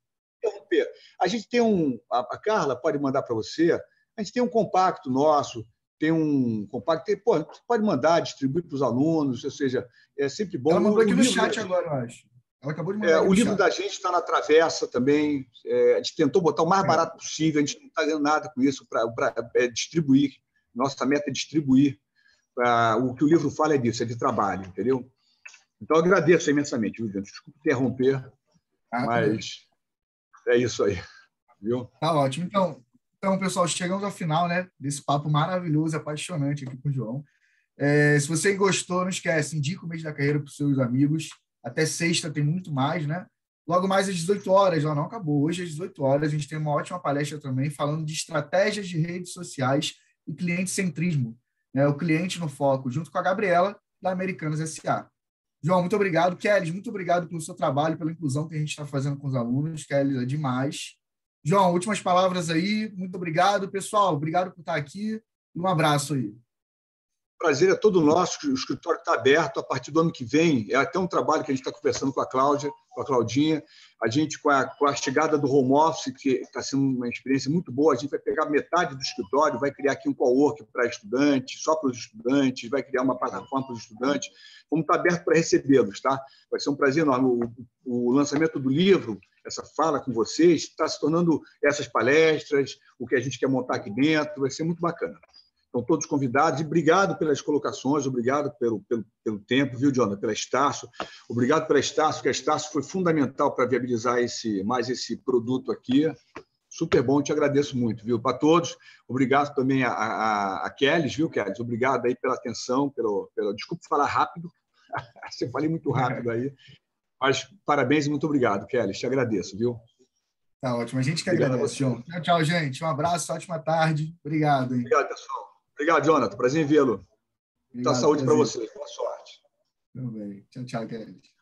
A gente tem um... A Carla pode mandar para você. A gente tem um compacto nosso, tem um compacto... Tem, pô, pode mandar, distribuir para os alunos, ou seja, é sempre bom. Ela mandou aqui no chat agora, eu acho. Ela acabou de mandar. É, o livro da gente está na Travessa também. É, a gente tentou botar o mais barato possível, a gente não está ganhando nada com isso para é, distribuir. Nossa meta é distribuir. Pra, o que o livro fala é disso, é de trabalho, entendeu? Então, eu agradeço imensamente, viu? Desculpe interromper, ah, mas é isso aí, viu? Tá ótimo. Então, então, pessoal, chegamos ao final, né, desse papo maravilhoso, apaixonante aqui com o João. É, se você gostou, não esquece, indica o Mês da Carreira para os seus amigos. Até sexta tem muito mais, né? Logo mais às dezoito horas, já não acabou. Hoje às dezoito horas a gente tem uma ótima palestra também falando de estratégias de redes sociais e cliente-centrismo, né? O cliente no foco, junto com a Gabriela, da Americanas S A. João, muito obrigado. Kelly, muito obrigado pelo seu trabalho, pela inclusão que a gente está fazendo com os alunos. Kelly, é demais. João, últimas palavras aí. Muito obrigado. Pessoal, obrigado por estar aqui e um abraço aí. Prazer é todo nosso, o escritório está aberto a partir do ano que vem. É até um trabalho que a gente está conversando com a Cláudia, com a Claudinha. A gente, com a, com a chegada do home office, que está sendo uma experiência muito boa, a gente vai pegar metade do escritório, vai criar aqui um coworking para estudantes, só para os estudantes, vai criar uma plataforma para os estudantes. Vamos estar aberto para recebê-los, tá? Vai ser um prazer enorme. O, o lançamento do livro, essa fala com vocês, está se tornando essas palestras, o que a gente quer montar aqui dentro, vai ser muito bacana. Estão todos convidados e obrigado pelas colocações, obrigado pelo, pelo, pelo tempo, viu, Jonathan? Pela Estácio. Obrigado pela Estácio, porque a Estácio foi fundamental para viabilizar esse, mais esse produto aqui. Super bom, te agradeço muito, viu? Para todos. Obrigado também a, a, a Kelly, viu, Kelly? Obrigado aí pela atenção, pelo, pelo... desculpe falar rápido, você falei muito rápido aí, mas parabéns e muito obrigado, Kelly. Te agradeço, viu? Tá ótimo. A gente que agradece, João. Tchau, tchau, gente. Um abraço, ótima tarde. Obrigado, hein? Obrigado, pessoal. Obrigado, Jonathan. Prazer em vê-lo. Muita saúde para vocês. Boa sorte. Tudo bem. Tchau, tchau, Kelly.